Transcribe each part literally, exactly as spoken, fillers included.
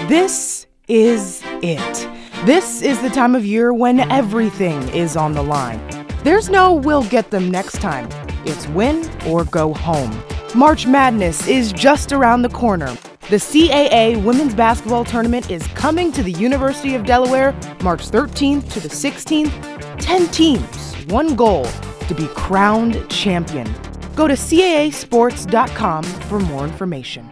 This is it. This is the time of year when everything is on the line. There's no we'll get them next time. It's win or go home. March Madness is just around the corner. The C A A Women's Basketball Tournament is coming to the University of Delaware March thirteenth to the sixteenth. Ten teams, one goal, to be crowned champion. Go to C A A sports dot com for more information.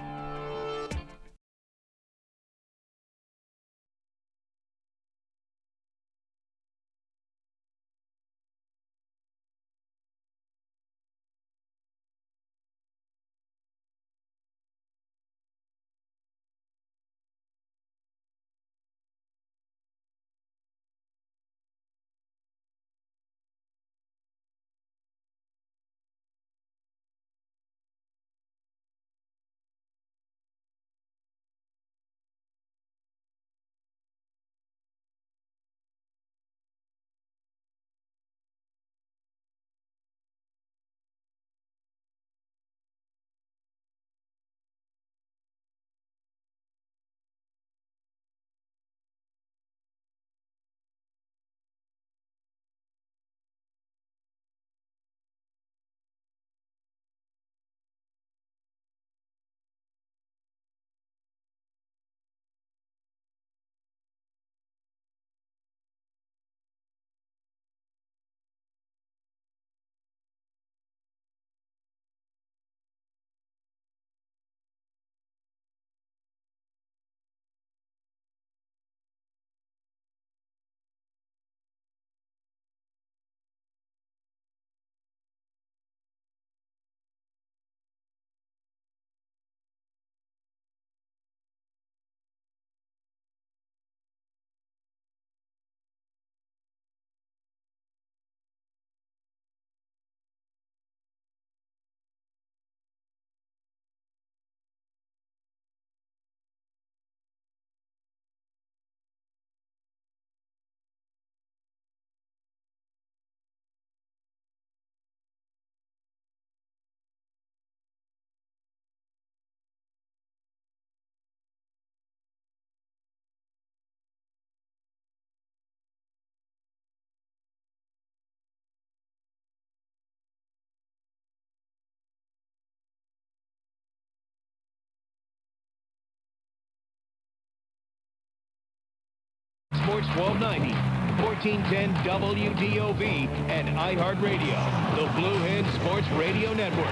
Sports twelve ninety, fourteen ten W D O V, and iHeartRadio, the Blue Hens Sports Radio Network.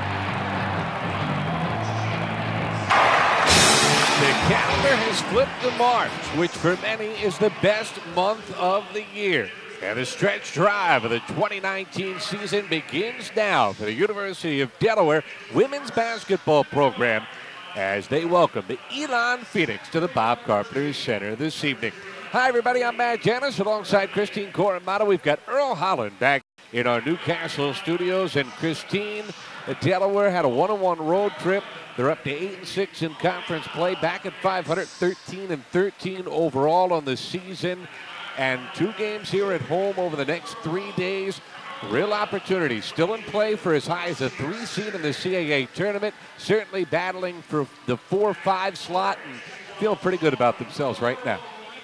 The calendar has flipped to March, which for many is the best month of the year. And the stretch drive of the twenty nineteen season begins now for the University of Delaware women's basketball program as they welcome the Elon Phoenix to the Bob Carpenter Center this evening. Hi, everybody. I'm Matt Janis alongside Christine Coramata. We've got Earl Holland back in our Newcastle studios. And Christine, Delaware had a one-on-one road trip. They're up to eight and six in conference play, back at five hundred, thirteen and thirteen overall on the season. And two games here at home over the next three days. Real opportunity still in play for as high as a three seed in the C A A tournament. Certainly battling for the four five slot and feel pretty good about themselves right now.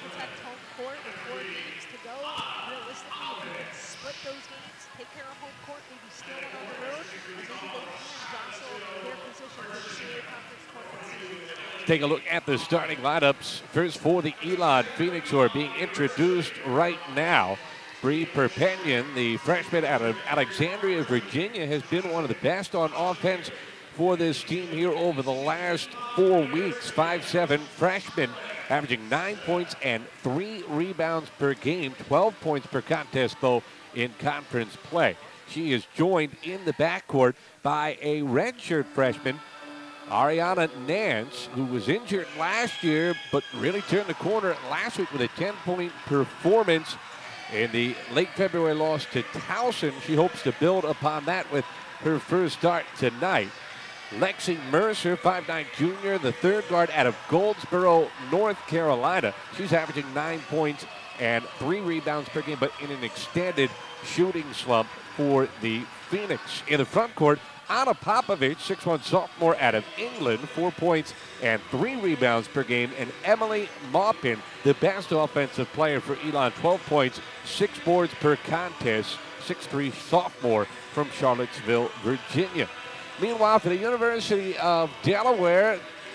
Take a look at the starting lineups. First for the Elon Phoenix, who are being introduced right now. Bree Perpignan, the freshman out of Alexandria, Virginia, has been one of the best on offense for this team here over the last four weeks. five seven freshman, averaging nine points and three rebounds per game. twelve points per contest, though, in conference play. She is joined in the backcourt by a redshirt freshman, Ariana Nance, who was injured last year but really turned the corner last week with a ten-point performance in the late February loss to Towson. She hopes to build upon that with her first start tonight. Lexi Mercer, five nine junior, the third guard out of Goldsboro, North Carolina. She's averaging nine points and three rebounds per game, but in an extended shooting slump for the Phoenix. In the front court, Anna Popovich, six one sophomore out of England, four points and three rebounds per game. And Emily Maupin, the best offensive player for Elon, twelve points, six boards per contest, six three sophomore from Charlottesville, Virginia. Meanwhile, for the University of Delaware,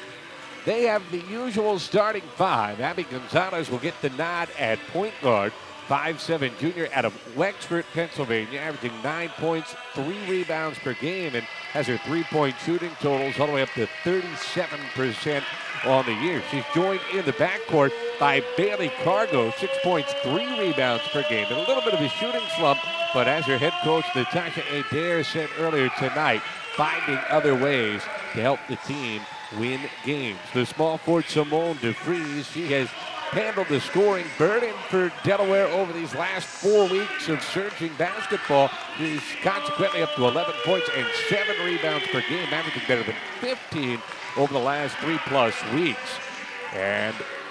they have the usual starting five. Abby Gonzalez will get the nod at point guard. five seven junior out of Wexford, Pennsylvania, averaging nine points, three rebounds per game, and has her three-point shooting totals all the way up to thirty-seven percent on the year. She's joined in the backcourt by Bailey Cargo, six points, three rebounds per game, and a little bit of a shooting slump, but as her head coach, Natasha Adair, said earlier tonight, finding other ways to help the team win games. The small forward, Simone DeFries, she has handled the scoring burden for Delaware over these last four weeks of surging basketball. She's consequently up to eleven points and seven rebounds per game, averaging better than fifteen over the last three-plus weeks. And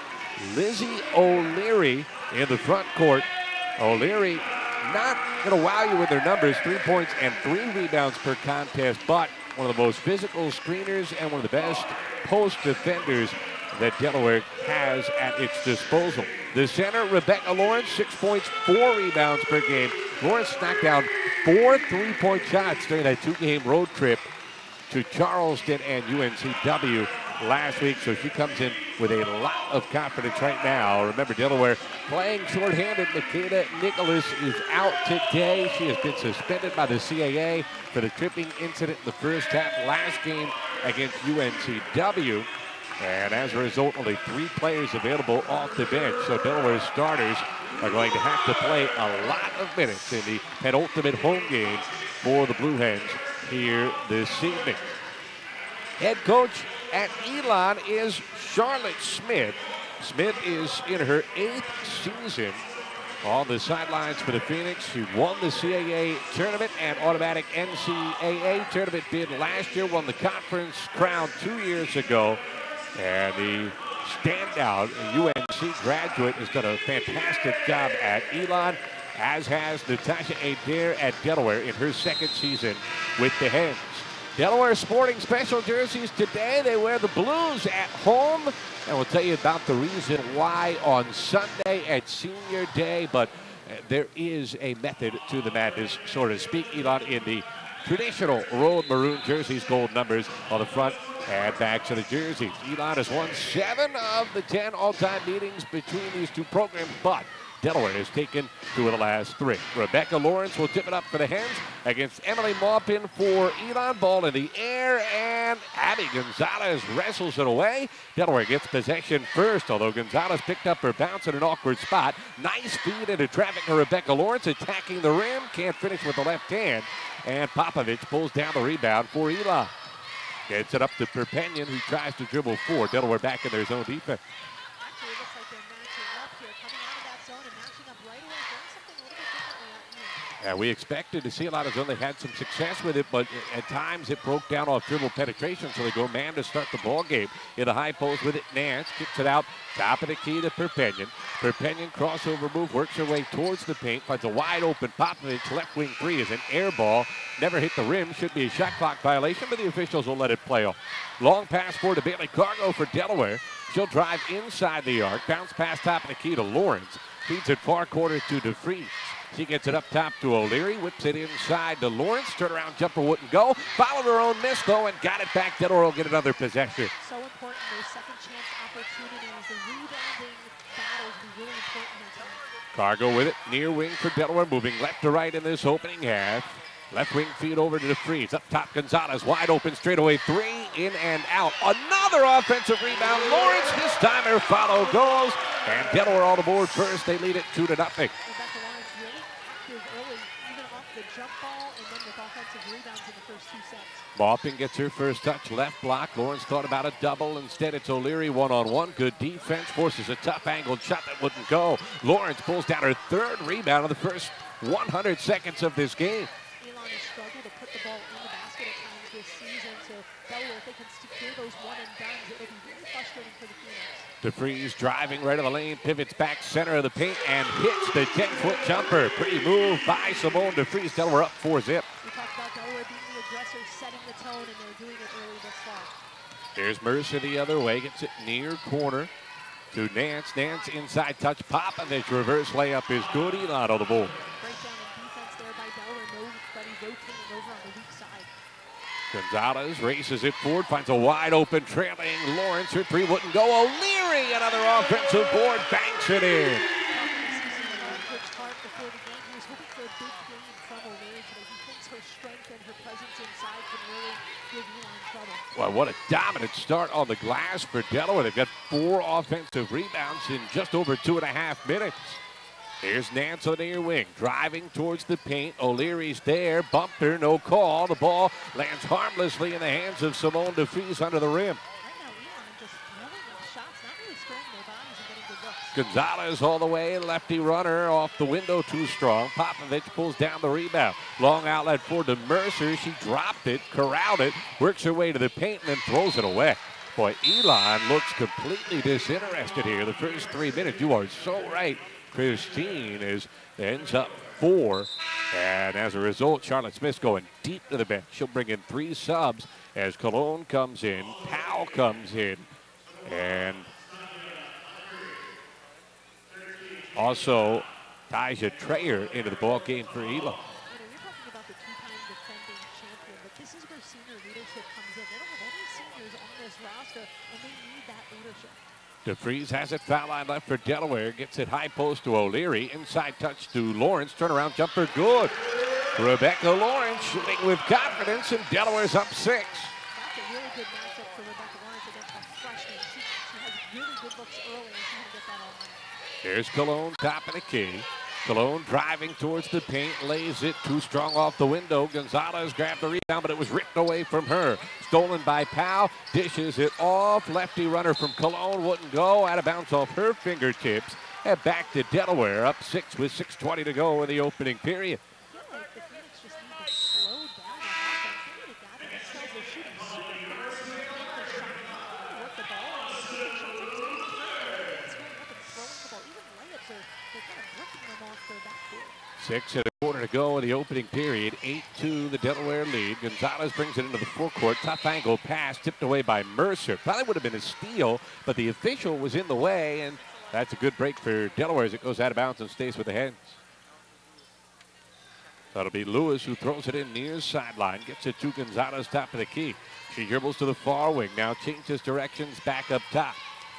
Lizzie O'Leary in the front court. O'Leary not going to wow you with their numbers, three points and three rebounds per contest, but one of the most physical screeners and one of the best post defenders that Delaware has at its disposal. The center, Rebecca Lawrence, six points, four rebounds per game. Lawrence knocked down four three-point shots during that two-game road trip to Charleston and U N C W last week, so she comes in with a lot of confidence right now. Remember, Delaware playing shorthanded. Makeda Nicholas is out today. She has been suspended by the C A A for the tripping incident in the first half last game against U N C W. And as a result, only three players available off the bench. So Delaware's starters are going to have to play a lot of minutes in the penultimate home game for the Blue Hens here this evening. Head coach at Elon is Charlotte Smith. Smith is in her eighth season on the sidelines for the Phoenix. She won the C A A tournament and automatic N C A A tournament bid last year, won the conference crown two years ago. And the standout U N C graduate has done a fantastic job at Elon, as has Natasha Adair at Delaware in her second season with the Hens. Delaware sporting special jerseys today. They wear the blues at home, and we'll tell you about the reason why on Sunday at Senior Day. But there is a method to the madness, so to speak. Elon in the traditional road maroon jerseys, gold numbers on the front and backs of the jerseys. Elon has won seven of the ten all-time meetings between these two programs, but Delaware has taken two of the last three. Rebecca Lawrence will tip it up for the Hens against Emily Maupin for Elon. Ball in the air, and Abby Gonzalez wrestles it away. Delaware gets possession first, although Gonzalez picked up her bounce in an awkward spot. Nice feed into traffic for Rebecca Lawrence, attacking the rim. Can't finish with the left hand, and Popovich pulls down the rebound for Elon. Gets it up to Perpignan, who tries to dribble four. Delaware back in their zone defense. Actually, it looks like they're matching up here, coming out of that zone and matching up right away, doing something a little bit differently out here. Yeah, we expected to see a lot of zone. They had some success with it, but at times it broke down off dribble penetration, so they go man to start the ball game. In the high post with it, Nance kicks it out, top of the key to Perpignan. Perpignan crossover move, works her way towards the paint, finds a wide open Popovich. Left wing three is an air ball. Never hit the rim, should be a shot clock violation, but the officials will let it play off. Long pass forward to Bailey Cargo for Delaware. She'll drive inside the arc, bounce past top of the key to Lawrence. Feeds it far corner to DeFries. She gets it up top to O'Leary, whips it inside to Lawrence. Turnaround jumper wouldn't go. Followed her own miss, though, and got it back. Delaware will get another possession. So important, those second chance opportunities. The rebounding battles will be really important here tonight. Cargo with it, near wing for Delaware, moving left to right in this opening half. Left wing feed over to DeFries. Up top, Gonzalez, wide open straightaway three, in and out. Another offensive rebound. Lawrence, this time her follow goes. And Delaware on the board first. They lead it two to nothing. Rebecca Lawrence really active early, even off the jump ball and then with offensive rebounds in the first two sets. Maupin gets her first touch, left block. Lawrence thought about a double. Instead, it's O'Leary one-on-one. Good defense, forces a tough angled shot that wouldn't go. Lawrence pulls down her third rebound in the first one hundred seconds of this game. Elon has struggled to put the ball in the basket at times this season, so Delaware, if they can secure those one and dones, it'll be really frustrating for the Phoenix. DeFries driving right of the lane, pivots back center of the paint, and hits the ten-foot jumper. Pretty move by Simone DeFries. Delaware up four zip. We talked about Delaware being the aggressor, setting There's Mercer the other way, gets it near corner to Nance. Nance inside touch, Popovich reverse layup is good. Elon on the board. Breakdown in defense there by Delaware. Nobody rotating over on the weak side. Gonzalez races it forward, finds a wide open trailing Lawrence. Her three wouldn't go. O'Leary, another offensive board, banks it in. Coach Hart before the game, he was hoping for a big game from O'Leary today. He thinks her strength and her presence inside can really give Elon trouble. Well, what a dominant start on the glass for Delaware. They've got four offensive rebounds in just over two and a half minutes. Here's Nance on the near wing, driving towards the paint. O'Leary's there, bumper, no call. The ball lands harmlessly in the hands of Simone DeFries under the rim. Right now, Elon just throwing up shots, not really scoring their bodies and getting good looks. Gonzalez all the way, lefty runner off the window, too strong. Popovich pulls down the rebound. Long outlet for to Mercer. She dropped it, corralled it, works her way to the paint, and then throws it away. Boy, Elon looks completely disinterested here the first three minutes. You are so right. Christine is ends up four, and as a result, Charlotte Smith's going deep to the bench. She'll bring in three subs as Cologne comes in, Powell comes in, and also Taja Trayer into the ball game for Elon. You know, you're talking about the two-time defending champion, but this is where senior leadership comes in. They don't have any seniors on this roster, and they need that leadership. DeFries has it, foul line left for Delaware, gets it high post to O'Leary, inside touch to Lawrence, turnaround jumper, good. Rebecca Lawrence shooting with confidence, and Delaware's up six. That's a really good matchup for Rebecca Lawrence against a freshman. She, she has really good looks early, and she can get that all night. Here's Cologne, top of the key. Cologne driving towards the paint, lays it too strong off the window. Gonzalez grabbed the rebound, but it was ripped away from her. Stolen by Powell, dishes it off. Lefty runner from Cologne wouldn't go. Out of bounds off her fingertips. And back to Delaware, up six with six twenty to go in the opening period. I feel like the Phoenix just need to slow down on offense. They need to gather themselves. They're shooting super fast. They make their shot, work the ball, and keep their shots. It's going up and throwing the ball. Even layups are they're kind of ripping them off their backboard. Six and a quarter to go in the opening period. eight two the Delaware lead. Gonzalez brings it into the forecourt. Tough angle pass tipped away by Mercer. Probably would have been a steal, but the official was in the way, and that's a good break for Delaware as it goes out of bounds and stays with the Hens. That'll be Lewis who throws it in near sideline. Gets it to Gonzalez, top of the key. She dribbles to the far wing. Now changes directions back up top.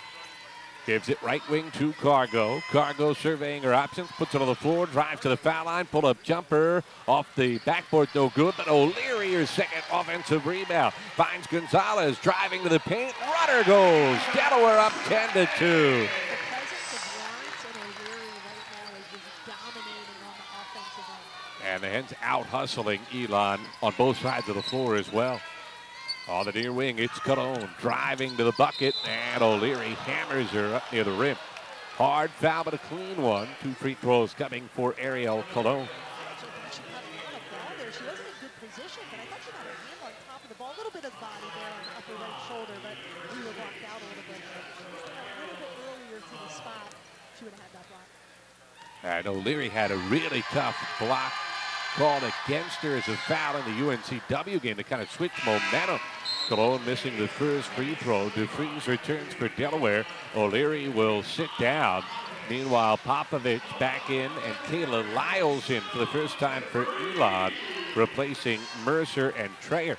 Gives it right wing to Cargo. Cargo surveying her options. Puts it on the floor. Drives to the foul line. Pull up jumper. Off the backboard. No good. But O'Leary, her second offensive rebound. Finds Gonzalez driving to the paint. Runner goes. Delaware up ten to two. The presence of Lawrence and O'Leary right now is just dominating on the offensive end. And the Hens out hustling Elon on both sides of the floor as well. On the near wing, it's Cologne driving to the bucket, and O'Leary hammers her up near the rim. Hard foul, but a clean one. Two free throws coming for Ariel Cologne. Actually, I think she got on the ball there. She wasn't in good position, but I thought she got her hand on top of the ball. A little bit of body there on the upper right shoulder, but we were blocked out a little bit. But she was a little bit earlier to the spot. She would have had that block. And O'Leary had a really tough block called against her as a foul in the U N C W game to kind of switch momentum. Cologne missing the first free throw. DeFries returns for Delaware. O'Leary will sit down. Meanwhile, Popovich back in and Kayla Lyles in for the first time for Elon, replacing Mercer and Trayer.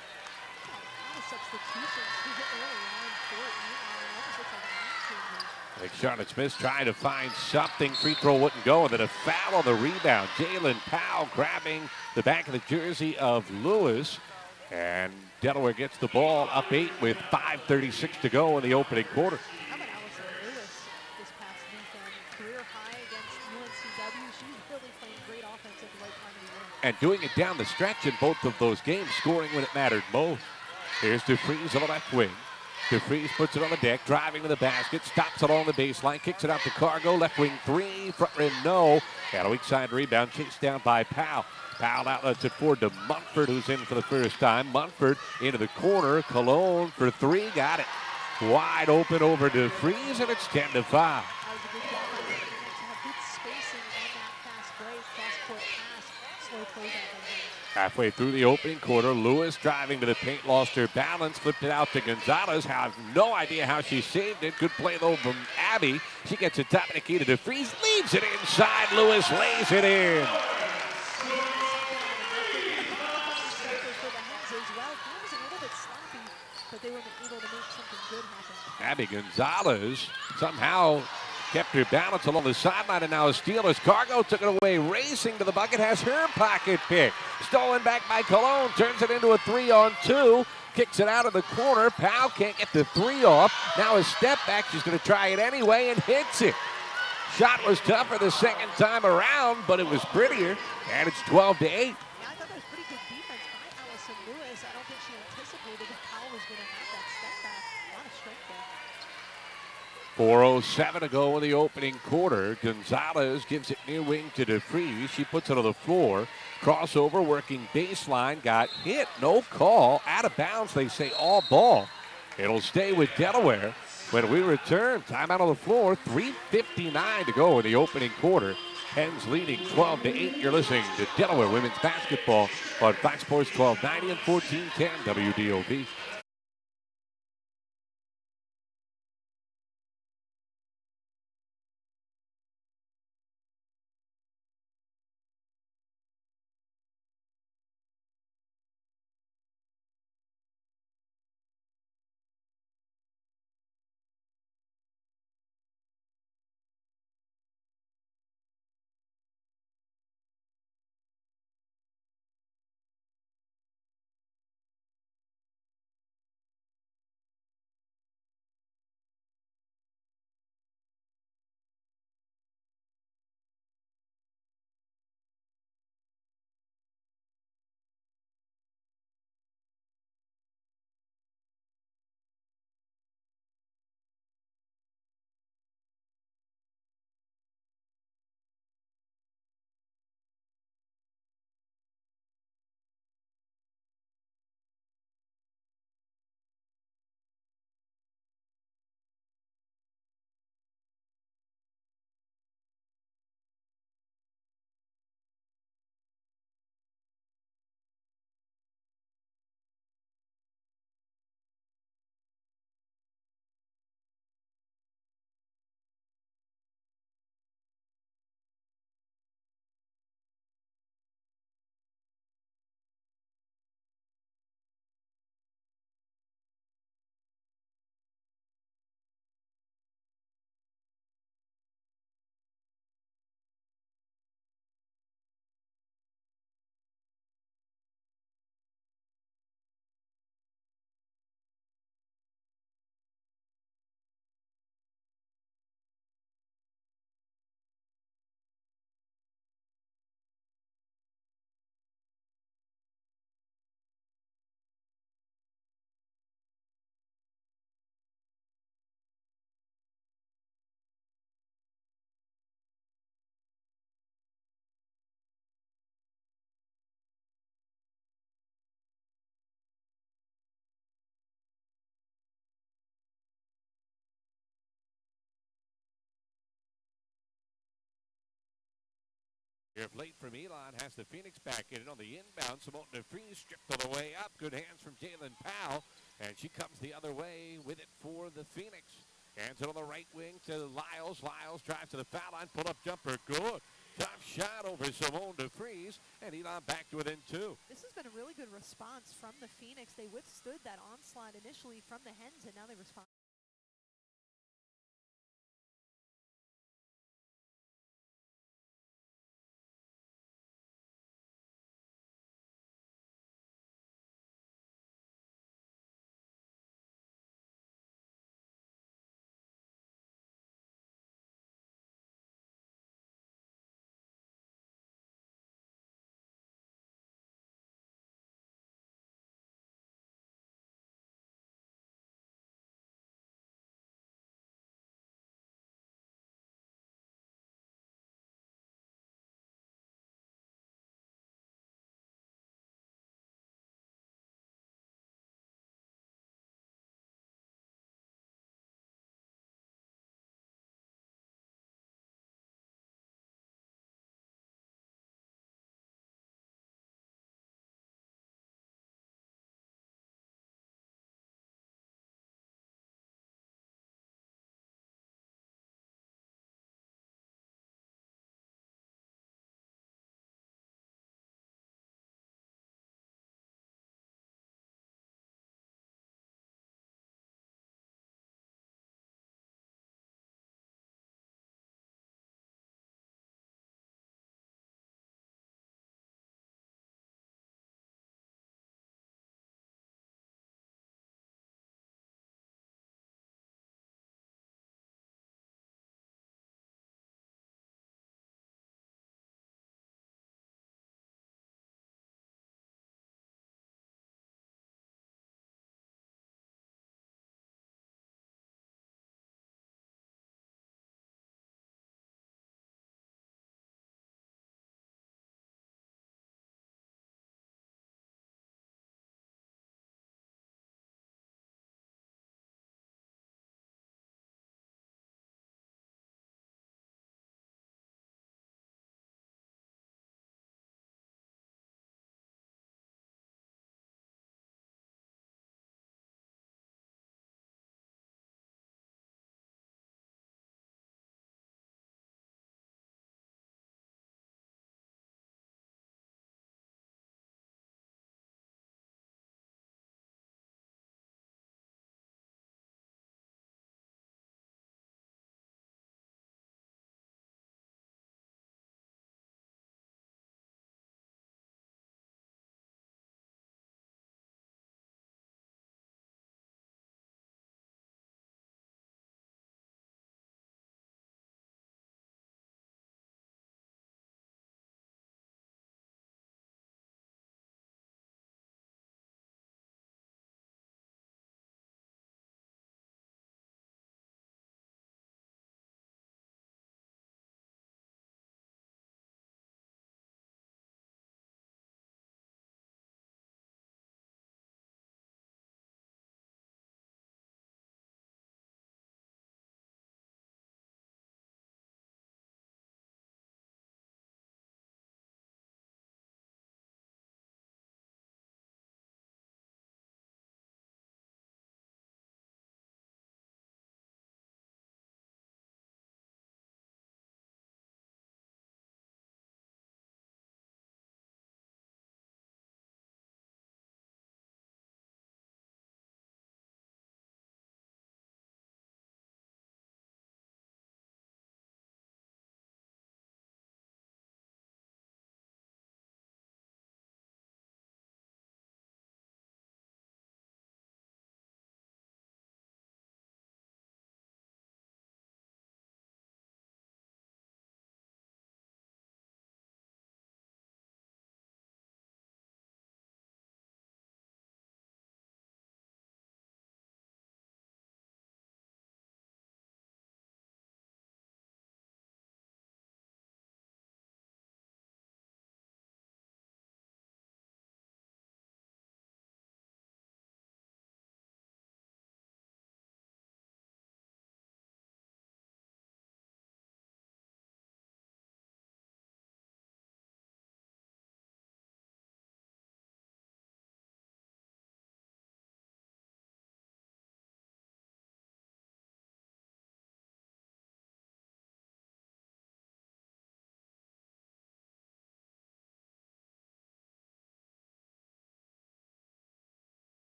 A lot of substitutions early on for Elon. Almost looks like a line change. I think Charlotte Smith's trying to find something. Free throw wouldn't go, and then a foul on the rebound. Jalen Powell grabbing the back of the jersey of Lewis. And Delaware gets the ball up eight with five thirty-six to go in the opening quarter. How about Allison Lewis this past weekend? Career high against U N C W. She's really playing great offense at the right time of the year. And doing it down the stretch in both of those games, scoring when it mattered most. Here's DeFries on the left wing. DeFries puts it on the deck, driving to the basket, stops it on the baseline, kicks it out to Cargo, left wing three, front rim no. And a weak side rebound, chased down by Powell. Powell outlets it forward to Munford, who's in for the first time. Munford into the corner. Cologne for three. Got it. Wide open over to DeFries, and it's ten to five. That was a good job by the Phoenix to have good spacing on that fast break, cross-court pass, slow closeout. Halfway through the opening quarter, Lewis driving to the paint, lost her balance, flipped it out to Gonzalez. Have no idea how she saved it. Good play though from Abby. She gets it top of the key to DeFries, leaves it inside. Lewis lays it in. Abby Gonzalez somehow kept her balance along the sideline, and now a steal as Cargo took it away, racing to the bucket, has her pocket pick. Stolen back by Cologne, turns it into a three on two, kicks it out of the corner. Powell can't get the three off. Now a step back, she's going to try it anyway and hits it. Shot was tougher the second time around, but it was prettier, and it's twelve to eight. Yeah, I thought that was pretty good defense by Allison Lewis. I don't think she anticipated that Powell was going to have that step back. A lot of strength there. four oh seven to go in the opening quarter. Gonzalez gives it near wing to DeFries. She puts it on the floor. Crossover, working baseline, got hit, no call. Out of bounds, they say all ball. It'll stay with Delaware. When we return, timeout on the floor, three fifty-nine to go in the opening quarter. Hens leading twelve to eight. You're listening to Delaware Women's Basketball on Fox Sports twelve ninety and fourteen ten W D O V. If late from Elon has the Phoenix back in it on the inbound. Simone DeFries stripped all the way up. Good hands from Jalen Powell. And she comes the other way with it for the Phoenix. Hands it on the right wing to Lyles. Lyles drives to the foul line. Pull up jumper. Good. Top shot over Simone DeFries. And Elon back to within two. This has been a really good response from the Phoenix. They withstood that onslaught initially from the Hens, and now they respond.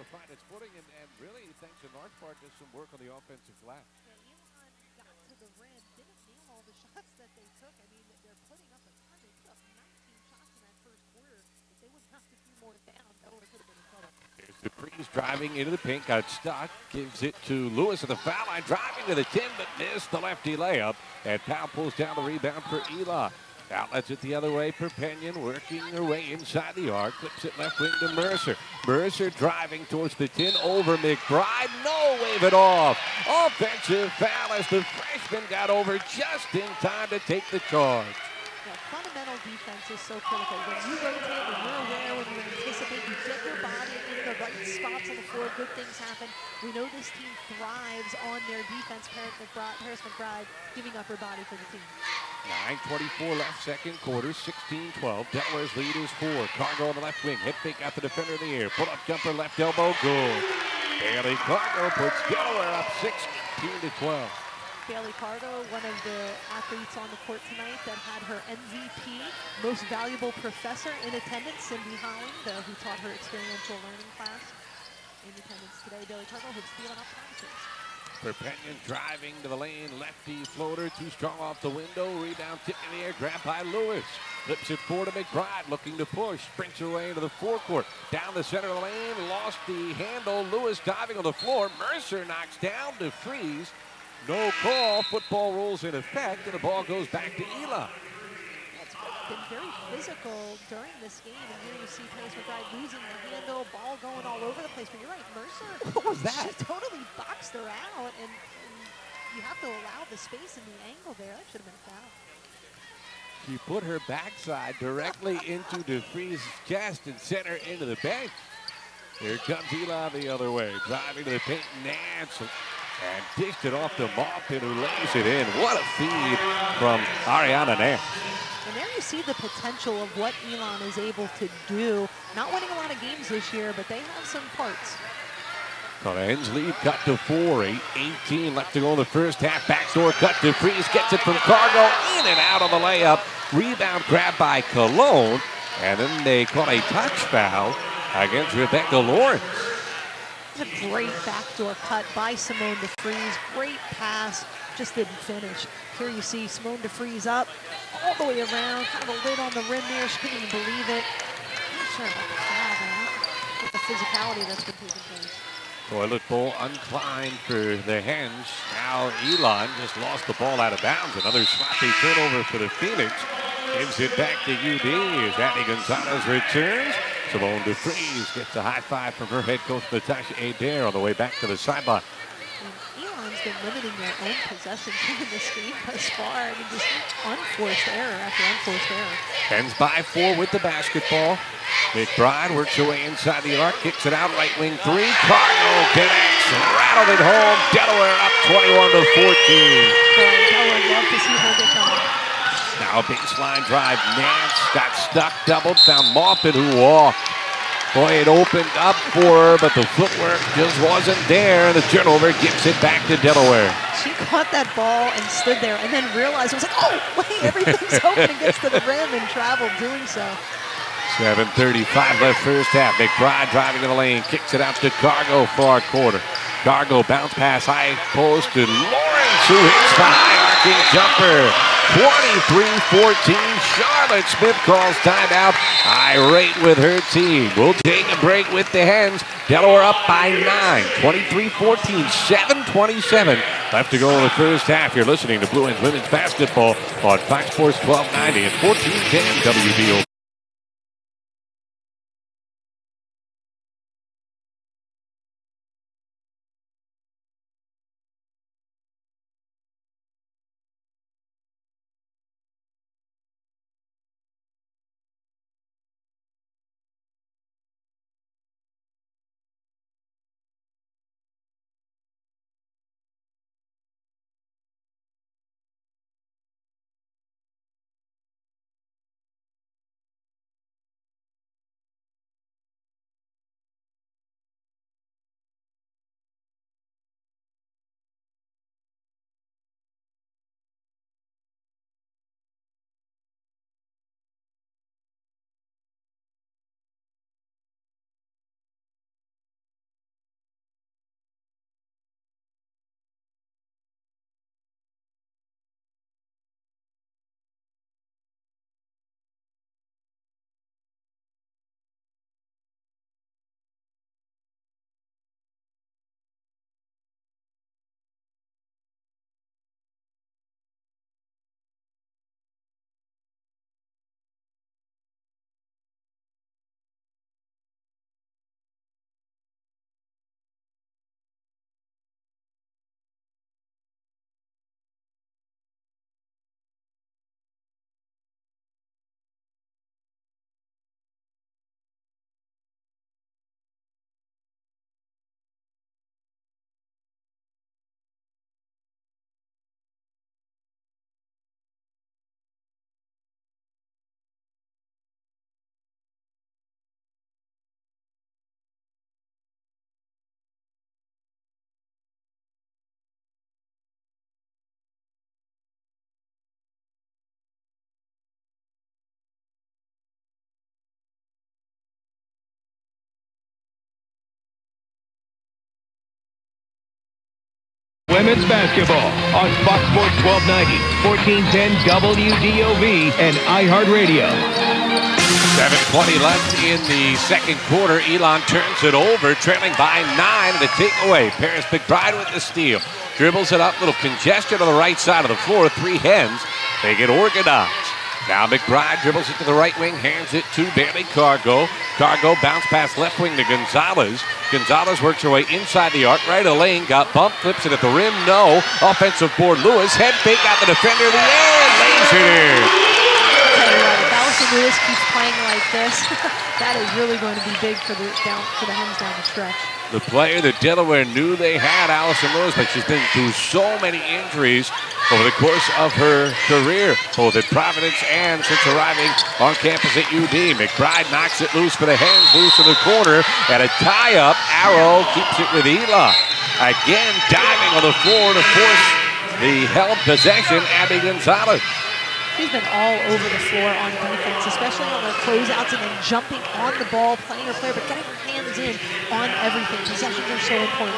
to find its footing, and, and really, thanks in large part to some work on the offensive glass. Yeah, Elon got to the rim, didn't nail all the shots that they took. I mean, they're putting up a ton. They put up nineteen shots in that first quarter. If they would knock a few more down, Delaware could have been in trouble. There's DePreez driving into the paint, got stuck, gives it to Lewis at the foul line, driving to the tin, but missed the lefty layup. And Powell pulls down the rebound for Elon. Outlets it the other way. Perpignan working her way inside the arc. Flips it left wing to Mercer. Mercer driving towards the tin over McBride. No, wave it off. Offensive foul as the freshman got over just in time to take the charge. Yeah, fundamental defense is so critical. When you rotate, when you're aware, when you anticipate, you get your body in the right spots on the floor, good things happen. We know this team thrives on their defense. Paris McBride, Paris McBride giving up her body for the team. nine twenty-four left, second quarter, sixteen twelve. Delaware's lead is four. Cargo on the left wing. Hit fake, got the defender in the air. Pull-up jumper, left elbow, good. Bailey Cargo puts Delaware up sixteen to twelve. Bailey Cargo, one of the athletes on the court tonight that had her M V P, most valuable professor in attendance, Cindy Holland, uh, who taught her experiential learning class in attendance today. Bailey Cargo hooks Elon up promises. Perpignan driving to the lane, lefty floater, too strong off the window, rebound tip in the air, grab by Lewis. Flips it forward to McBride, looking to push, sprints her way into the forecourt. Down the center of the lane, lost the handle, Lewis diving on the floor, Mercer knocks down to freeze. No call, football rules in effect, and the ball goes back to Elon. It's been very physical during this game, and here you see Paris McBride losing the handle, ball going all over the place, but you're right, Mercer. What was that? She totally boxed her out, and, and you have to allow the space and the angle there. That should have been a foul. She put her backside directly into DeFreeze's chest and sent her into the bench. Here comes Elon the other way, driving to the paint, Nance, and dished it off to Maupin, who lays it in. What a feed from Ariana Nance. And there you see the potential of what Elon is able to do. Not winning a lot of games this year, but they have some parts. So the Hens lead cut to four, eight eighteen left to go in the first half. Backdoor cut to Freeze, gets it from Cargo, in and out on the layup. Rebound grab by Cologne, and then they call a touch foul against Rebecca Lawrence. A great backdoor cut by Simone DeFreeze. Great pass, just didn't finish. Here you see Simone DeFreeze up, all the way around, kind of a lid on the rim there. She couldn't even believe it. I'm not sure about the foul, man. With the physicality that's been taking place. Toilet bowl unclined for the Hens. Now Elon just lost the ball out of bounds. Another sloppy turnover for the Phoenix. Gives it back to U D as Abby Gonzalez returns. Simone DeFreeze gets a high five from her head coach Natasha Adair on the way back to the sideline. And Elon's been limiting their own possessions in this game thus far. I mean, just unforced error after unforced error. Hens by four with the basketball. McBride works her way inside the arc, kicks it out, right wing three. Cargo connects, rattled it home. Delaware up twenty-one to fourteen. Boy, Delaware love to see her get going. Now a baseline drive. Nance got stuck, doubled, found Maupin, who walked. Boy, it opened up for her, but the footwork just wasn't there. The turnover gives it back to Delaware. She caught that ball and stood there and then realized, it was like, oh, wait, everything's open, and gets to the rim and traveled doing so. seven thirty-five left first half. McBride driving to the lane, kicks it out to Cargo, far quarter. Cargo bounce pass, high post to Lawrence, who hits the high arcing jumper. twenty-three fourteen. Charlotte Smith calls timeout. Irate with her team. We'll take a break with the Hens. Delaware up by nine. twenty-three fourteen. seven twenty-seven left to go in the first half. You're listening to Blue Hens Women's Basketball on Fox Sports twelve ninety and fourteen ten W D O. Women's basketball on Fox Sports twelve ninety, fourteen ten W D O V, and iHeartRadio. seven twenty left in the second quarter. Elon turns it over, trailing by nine, and a takeaway. Paris McBride with the steal. Dribbles it up, little congestion on the right side of the floor. Three Hens. They get organized. Now McBride dribbles it to the right wing, hands it to Bailey Cargo. Cargo bounce pass left wing to Gonzalez. Gonzalez works her way inside the arc, right of lane, got bumped, flips it at the rim, no. Offensive board, Lewis, head fake out the defender, the end, lays it in. Tell you what, if Allison Lewis keeps playing like this, that is really going to be big for the down for the Hens down the stretch. The player that Delaware knew they had, Allison Lewis, but she's been through so many injuries over the course of her career, both at Providence and since arriving on campus at U D. McBride knocks it loose for the Hens, loose in the corner, and a tie-up. Arrow keeps it with Elon. Again, diving on the floor to force the held possession, Abby Gonzalez. She's been all over the floor on defense, especially on her closeouts and then jumping on the ball, playing her player, but getting her hands in on everything. Possessions are so important.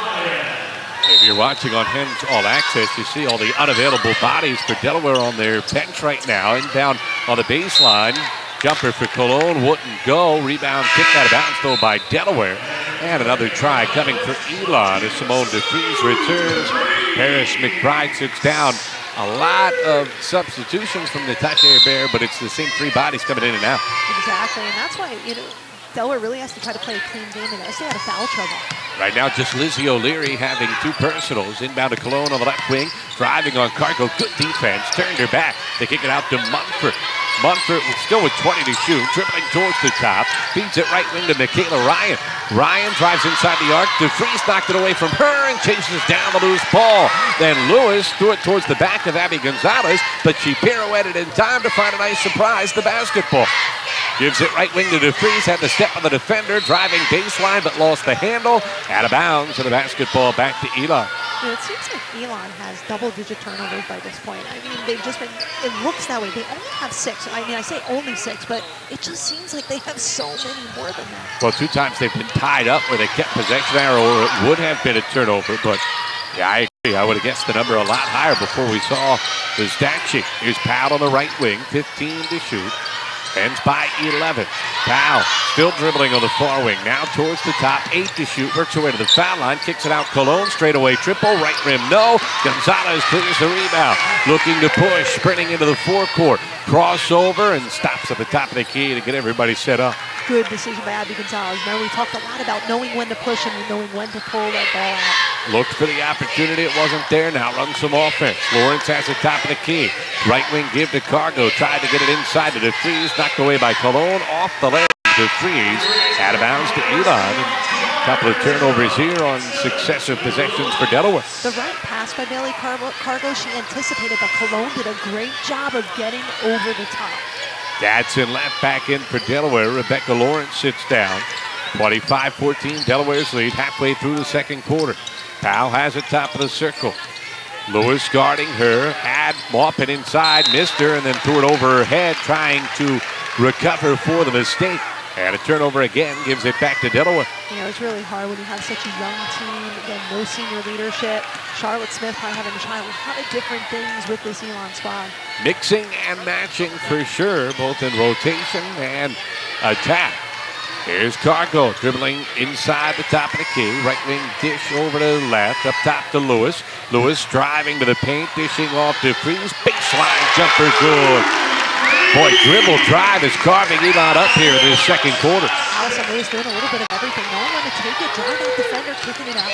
If you're watching on Hens All Access, you see all the unavailable bodies for Delaware on their bench right now. Inbound on the baseline. Jumper for Cologne wouldn't go. Rebound kicked out of bounds, though, by Delaware. And another try coming for Elon as Simone DeFries returns. Paris McBride sits down. A lot of substitutions from the Tache Bear, but it's the same three bodies coming in and out. Exactly, and that's why, you know, Delaware really has to try to play a clean game and stay out of foul trouble. Right now, just Lizzie O'Leary having two personals. Inbound to Cologne on the left wing. Driving on Cargo. Good defense. Turned her back. They kick it out to Munford. Munford still with twenty to shoot. Dribbling towards the top. Feeds it right wing to Michaela Ryan. Ryan drives inside the arc. DeFries knocked it away from her and chases down the loose ball. Then Lewis threw it towards the back of Abby Gonzalez, but she pirouetted in time to find a nice surprise, the basketball. Gives it right wing to DeFries. Had the step of the defender. Driving baseline, but lost the handle. Out of bounds, and the basketball back to Elon. Yeah, it seems like Elon has double-digit turnovers by this point. I mean, they've just been, it looks that way. They only have six. I mean, I say only six, but it just seems like they have so many more than that. Well, two times they've been tied up where they kept possession there, or it would have been a turnover, but yeah, I agree. I would have guessed the number a lot higher before we saw the stat sheet. Here's Powell on the right wing, fifteen to shoot. Ends by eleven. Powell still dribbling on the far wing. Now towards the top. Eight to shoot. Works her way to the foul line. Kicks it out. Cologne. Straightaway triple. Right rim. No. Gonzalez clears the rebound. Looking to push. Sprinting into the forecourt. Crossover and stops at the top of the key to get everybody set up. Good decision by Abby Gonzalez. Remember, we talked a lot about knowing when to push and knowing when to pull that ball out. Looked for the opportunity. It wasn't there. Now runs some offense. Lawrence has the top of the key. Right wing give to Cargo. Tried to get it inside to DeFries. Knocked away by Cologne. Off the leg. DeFries. Out of bounds to Elon. A couple of turnovers here on successive possessions for Delaware. The right pass by Bailey Cargo. Cargo she anticipated, but Cologne did a great job of getting over the top. Dadson left back in for Delaware. Rebecca Lawrence sits down. twenty-five fourteen Delaware's lead halfway through the second quarter. Powell has it top of the circle. Lewis guarding her. Had Maupin inside, missed her, and then threw it over her head, trying to recover for the mistake. And a turnover again gives it back to Delaware. You know, it's really hard when you have such a young team, again, no senior leadership. Charlotte Smith probably having to try a lot of different things with this Elon squad. Mixing and matching for sure, both in rotation and attack. Here's Cargo dribbling inside the top of the key. Right wing dish over to the left. Up top to Lewis. Lewis driving to the paint, dishing off to Freeze. Baseline jumper good. Boy, dribble drive is carving Elon up here in this second quarter. Allison Lewis doing a little bit of everything. Knowing when to take it, drive out defender, kicking it out.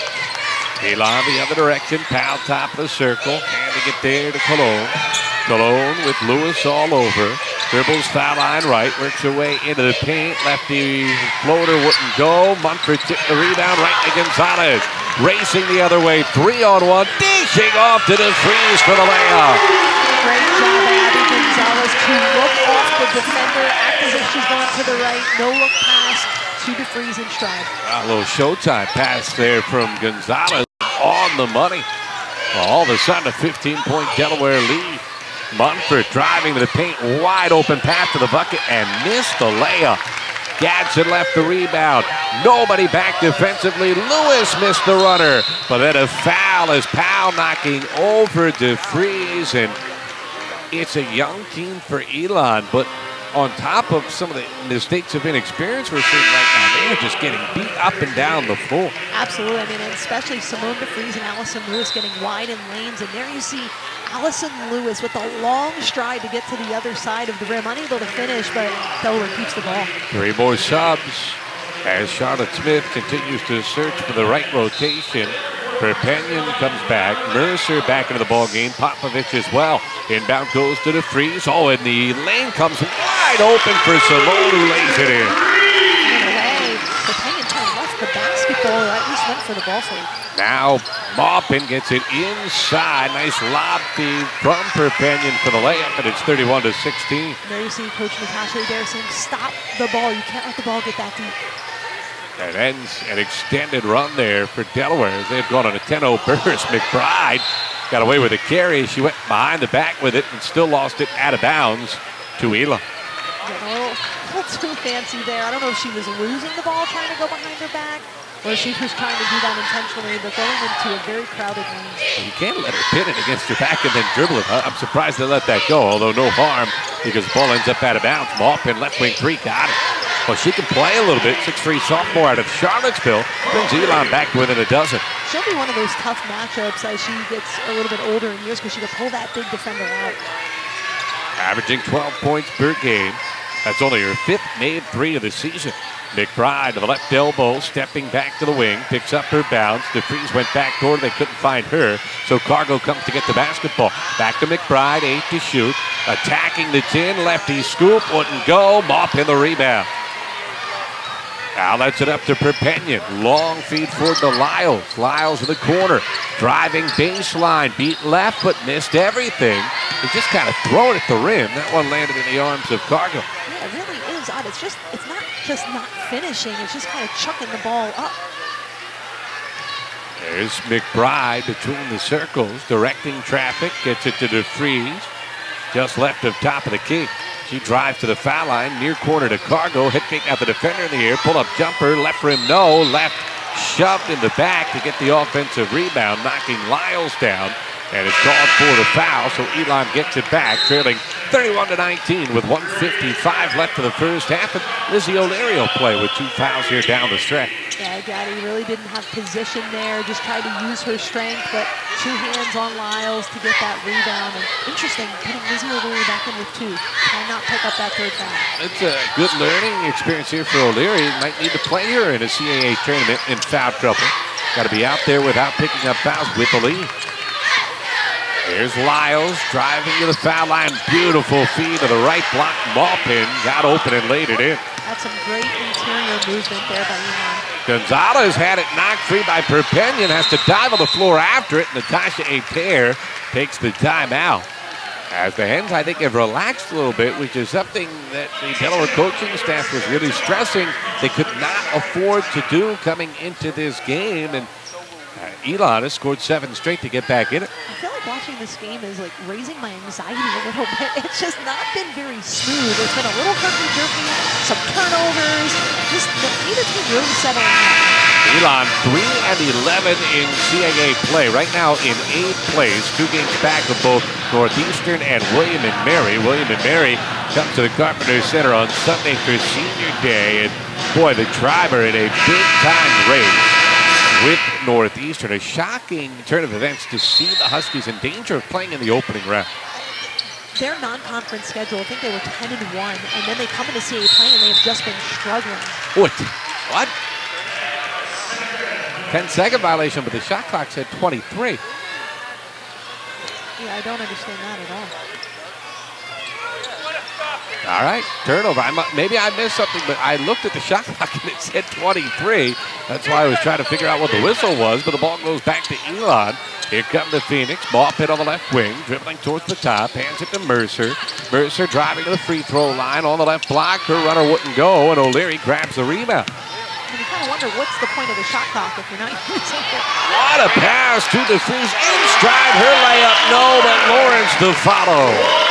Elon the other direction. Powell top of the circle. Handing it there to Cologne. Cologne with Lewis all over. Dribbles foul line right. Works her way into the paint. Lefty floater wouldn't go. Munford tipped the rebound right to Gonzalez. Racing the other way. Three on one. Dishing off to DeFries for the layup. Great job, Abby Gonzalez, to look off the defender. Act as if she's going to the right. No look pass to DeFries in stride. A little showtime pass there from Gonzalez. On the money. Well, all of a sudden, a fifteen-point Delaware lead. Munford driving to the paint, wide open path to the bucket, and missed the layup. Gadsden left the rebound. Nobody back defensively. Lewis missed the runner. But then a foul as Powell knocking over DeFries. And it's a young team for Elon. But on top of some of the mistakes of inexperience we're seeing right now, they're just getting beat up and down the floor. Absolutely. I mean, and especially Simone DeFries and Allison Lewis getting wide in lanes. And there you see Allison Lewis with a long stride to get to the other side of the rim. Unable to finish, but Delaware keeps the ball. Three more subs as Charlotte Smith continues to search for the right rotation. Perpignan comes back. Mercer back into the ball game. Popovich as well. Inbound goes to DeFries. Oh, and the lane comes wide open for Simone, who lays it in. In a way, Perpignan kind of left the basketball, or at least went for the ball fake. Now Maupin gets it inside. Nice lob feed from Perpignan for the layup, and it's thirty-one to sixteen. There you see Coach Natasha Adair saying, stop the ball. You can't let the ball get that deep. That ends an extended run there for Delaware as they've gone on a ten oh burst. McBride got away with a carry. She went behind the back with it and still lost it out of bounds to Elon. A little, a little too fancy there. I don't know if she was losing the ball trying to go behind her back, or she was trying to do that intentionally, but going into a very crowded lane. You can't let her pin it against her back and then dribble it. I'm surprised they let that go, although no harm because the ball ends up out of bounds. Maupin, left wing three, got it. Well, she can play a little bit. six three sophomore out of Charlottesville. Brings Elon back to within a dozen. She'll be one of those tough matchups as she gets a little bit older in years because she can pull that big defender out. Averaging twelve points per game. That's only her fifth made three of the season. McBride to the left elbow, stepping back to the wing, picks up her bounce. DeFries went back door, they couldn't find her, so Cargo comes to get the basketball. Back to McBride, eight to shoot. Attacking the tin, lefty scoop, wouldn't go. Maupin the rebound. Now lets it up to Perpignan. Long feed forward to Lyles. Lyles in the corner. Driving baseline. Beat left, but missed everything. He just kind of thrown it at the rim. That one landed in the arms of Cargo. Yeah, it really is odd. It's just, it's not just not finishing. It's just kind of chucking the ball up. There's McBride between the circles. Directing traffic. Gets it to DeFries. Just left of top of the key. She drives to the foul line, near corner to Cargo. Hit fake at the defender in the air. Pull up jumper, left rim, no. Left shoved in the back to get the offensive rebound, knocking Lyles down. And it's called for the foul, so Elon gets it back, trailing thirty-one to nineteen with one fifty-five left of the first half. And Lizzie O'Leary will play with two fouls here down the stretch. Yeah, Gaddy really didn't have position there, just tried to use her strength, but two hands on Lyles to get that rebound. And interesting, putting Lizzie O'Leary back in with two. Cannot pick up that third foul. It's a good learning experience here for O'Leary. Might need to play her in a C A A tournament in foul trouble. Got to be out there without picking up fouls with the lead. Here's Lyles driving to the foul line. Beautiful feed to the right block. Maupin got open and laid it in. That's some great interior movement there by Elon. Gonzalez had it knocked free by Perpignan. Has to dive on the floor after it. Natasha Adair takes the timeout. As the Hens, I think, have relaxed a little bit, which is something that the Delaware coaching staff was really stressing they could not afford to do coming into this game. And uh, Elon has scored seven straight to get back in it. I feel like watching this game is like raising my anxiety a little bit. It's just not been very smooth. It's been a little herky-jerky, some turnovers. Just neither team really settling in. Elon three and eleven in C A A play. Right now in eighth place, two games back of both Northeastern and William and Mary. William and Mary come to the Carpenter Center on Sunday for Senior Day. And boy, the Tribe are in a big-time race with Northeastern. A shocking turn of events to see the Huskies in danger of playing in the opening round. Their non-conference schedule, I think they were ten and one, and then they come into C A A play and they have just been struggling. What? What? ten second violation, but the shot clock said twenty-three. Yeah, I don't understand that at all. All right, turnover. I mu- maybe I missed something, but I looked at the shot clock and it said twenty-three. That's why I was trying to figure out what the whistle was, but the ball goes back to Elon. Here come the Phoenix. Maupin on the left wing, dribbling towards the top, hands it to Mercer. Mercer driving to the free throw line on the left block. Her runner wouldn't go, and O'Leary grabs the rebound. And you kind of wonder what's the point of the shot clock if you're not using it. What a pass to DeFries in stride. Her layup, no, but Lawrence to follow. And see,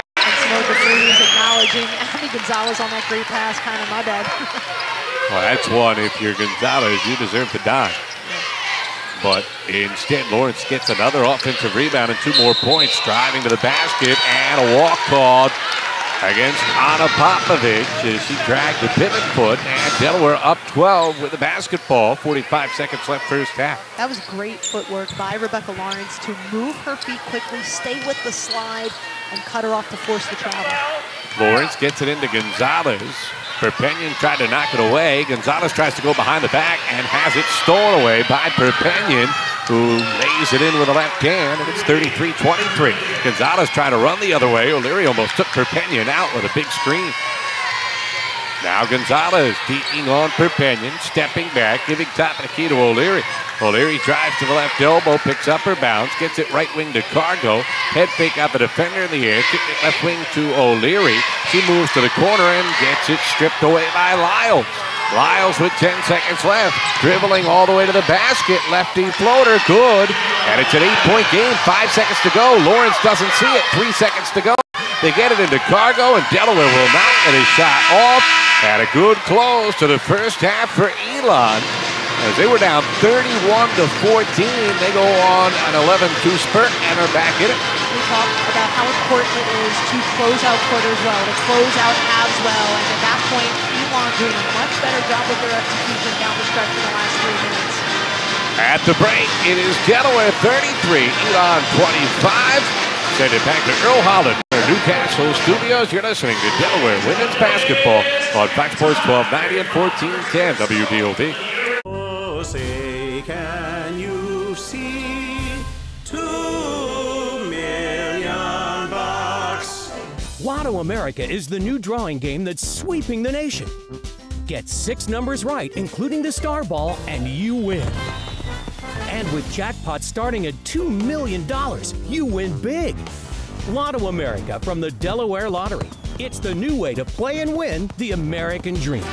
mode the threes, acknowledging Abby Gonzalez on that great pass. Kind of my bad. Well, that's one. If you're Gonzalez, you deserve to die. But instead, Lawrence gets another offensive rebound and two more points, driving to the basket, and a walk called against Anna Popovich as she dragged the pivot foot, and Delaware up twelve with the basketball. forty-five seconds left first half. That was great footwork by Rebecca Lawrence to move her feet quickly, stay with the slide, and cut her off to force the travel. Lawrence gets it into Gonzalez. Perpignan tried to knock it away. Gonzalez tries to go behind the back and has it stolen away by Perpignan, who lays it in with the left hand, and it's thirty-three twenty-three. Gonzalez trying to run the other way. O'Leary almost took Perpignan out with a big screen. Now Gonzalez peeking on Perpignan, stepping back, giving top of the key to O'Leary. O'Leary drives to the left elbow, picks up her bounce, gets it right wing to Cargo. Head fake out the defender in the air, kick it left wing to O'Leary. She moves to the corner and gets it stripped away by Lyles. Lyles with ten seconds left, dribbling all the way to the basket. Lefty floater, good. And it's an eight-point game, five seconds to go. Lawrence doesn't see it, three seconds to go. They get it into Cargo, and Delaware will not get his shot off. And a good close to the first half for Elon. As they were down thirty-one to fourteen, they go on an eleven two spurt and are back in it. We talked about how important it is to close out quarters well, to close out halves well, and at that point, Elon doing a much better job with their execution down the stretch for the last three minutes. At the break, it is Delaware thirty-three, Elon twenty-five. Send it back to Earl Holland. Newcastle Studios, you're listening to Delaware Women's Basketball on Fox Sports twelve ninety and fourteen ten W D O V. Oh, say, can you see two million bucks? Lotto America is the new drawing game that's sweeping the nation. Get six numbers right, including the star ball, and you win. And with jackpots starting at two million dollars, you win big. Lotto America from the Delaware Lottery. It's the new way to play and win the American dream.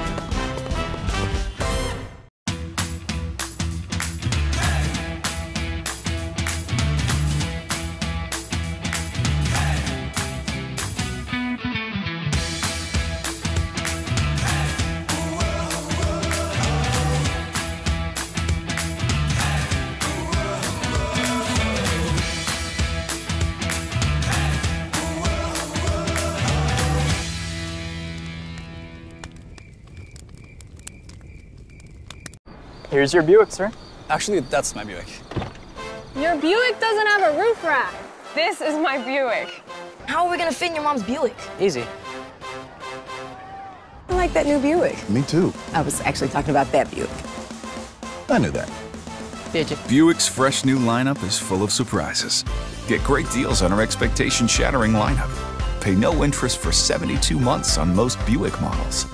Here's your Buick, sir. Actually, that's my Buick. Your Buick doesn't have a roof rack. This is my Buick. How are we gonna fit in your mom's Buick? Easy. I like that new Buick. Me too. I was actually talking about that Buick. I knew that. Did you? Buick's fresh new lineup is full of surprises. Get great deals on our expectation-shattering lineup. Pay no interest for seventy-two months on most Buick models.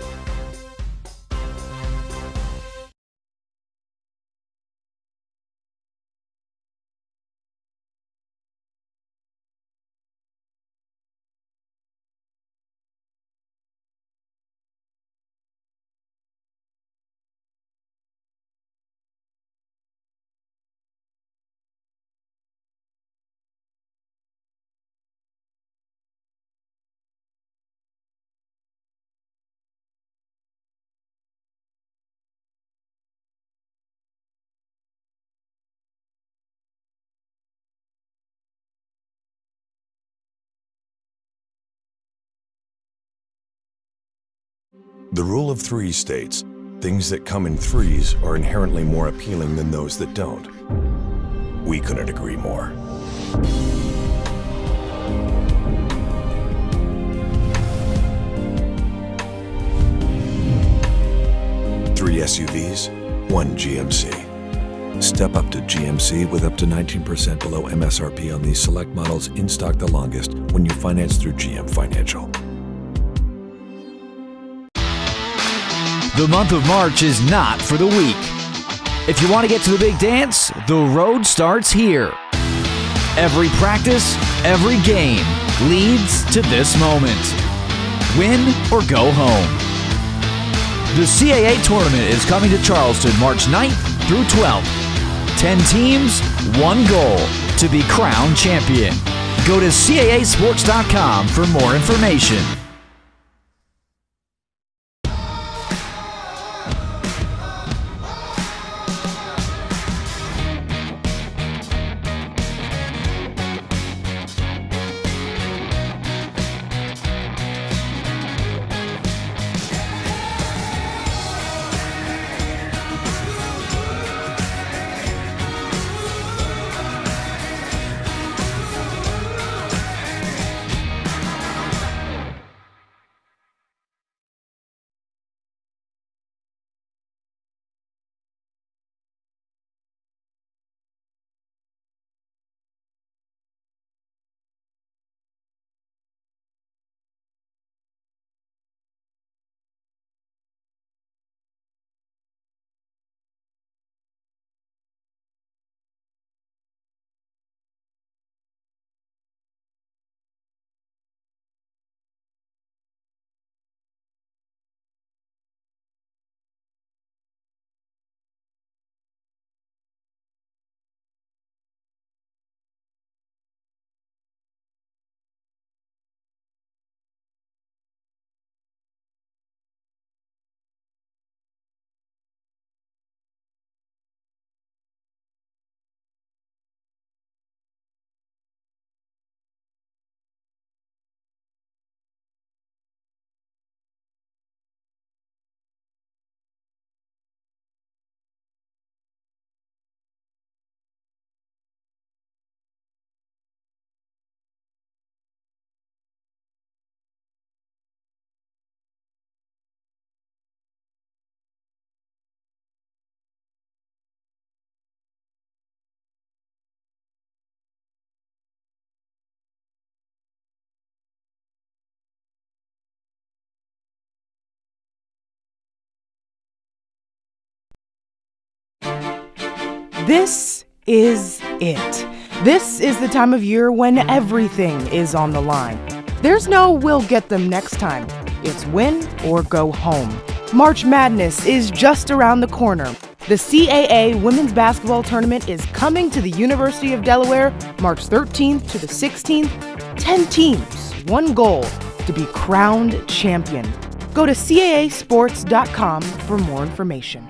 The rule of three states, things that come in threes are inherently more appealing than those that don't. We couldn't agree more. Three S U Vs, one G M C. Step up to G M C with up to nineteen percent below M S R P on these select models in stock the longest when you finance through G M Financial. The month of March is not for the weak. If you want to get to the big dance, the road starts here. Every practice, every game leads to this moment. Win or go home. The C A A tournament is coming to Charleston March ninth through twelfth. Ten teams, one goal, to be crowned champion. Go to C A A sports dot com for more information. This is it. This is the time of year when everything is on the line. There's no we'll get them next time. It's win or go home. March Madness is just around the corner. The C A A Women's Basketball Tournament is coming to the University of Delaware March thirteenth to the sixteenth. Ten teams, one goal, to be crowned champion. Go to C A A sports dot com for more information.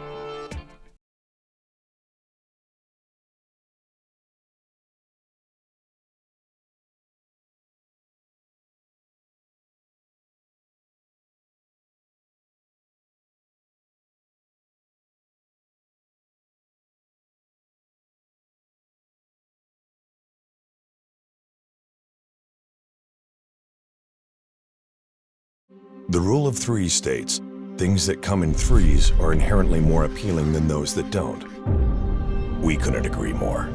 The rule of three states, things that come in threes are inherently more appealing than those that don't. We couldn't agree more.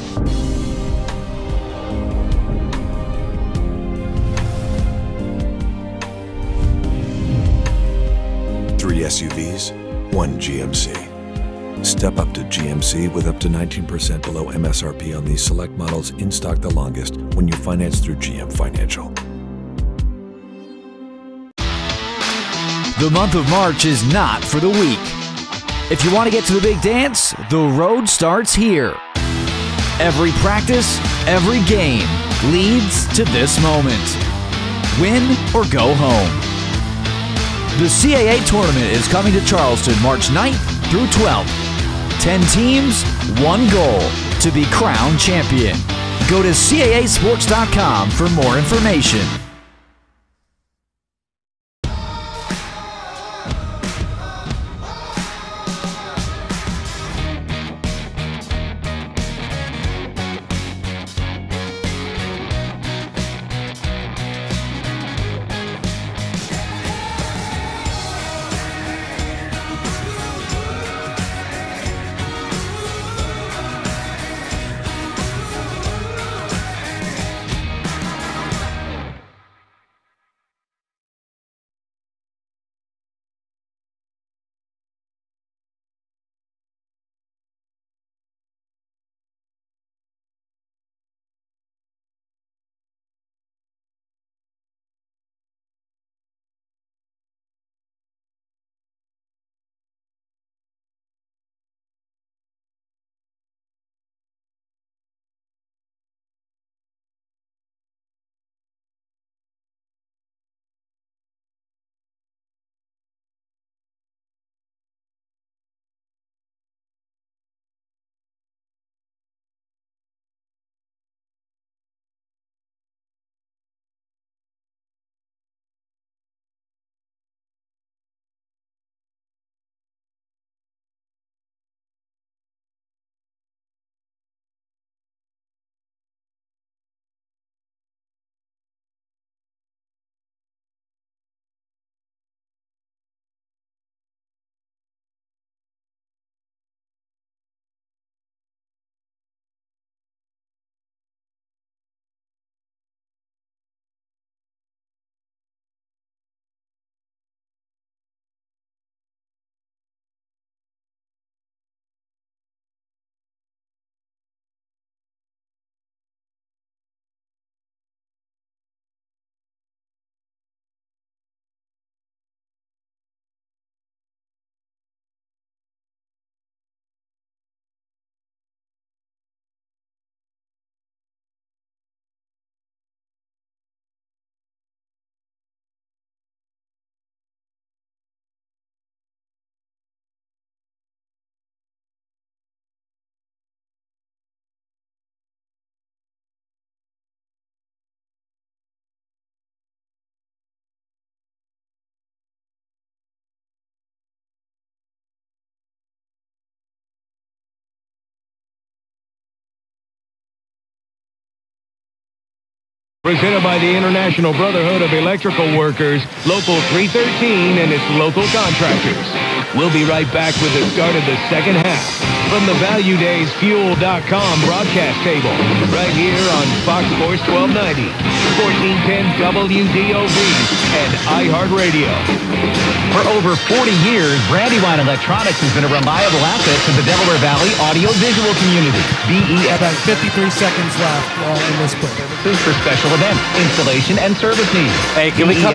Three S U Vs, one G M C. Step up to G M C with up to nineteen percent below M S R P on these select models in stock the longest when you finance through G M Financial. The month of March is not for the weak. If you want to get to the big dance, the road starts here. Every practice, every game leads to this moment. Win or go home. The C A A tournament is coming to Charleston March ninth through twelfth. Ten teams, one goal, to be crowned champion. Go to C A A sports dot com for more information. Presented by the International Brotherhood of Electrical Workers, Local three thirteen and its local contractors. We'll be right back with the start of the second half from the Value Days Fuel dot com broadcast table, right here on Fox Sports twelve ninety, fourteen ten W D O V, and iHeartRadio. For over forty years, Brandywine Electronics has been a reliable asset to the Delaware Valley audio-visual community. B E F. About fifty-three seconds left uh, in this clip. This is for special events, installation, and service needs. Hey, can we come?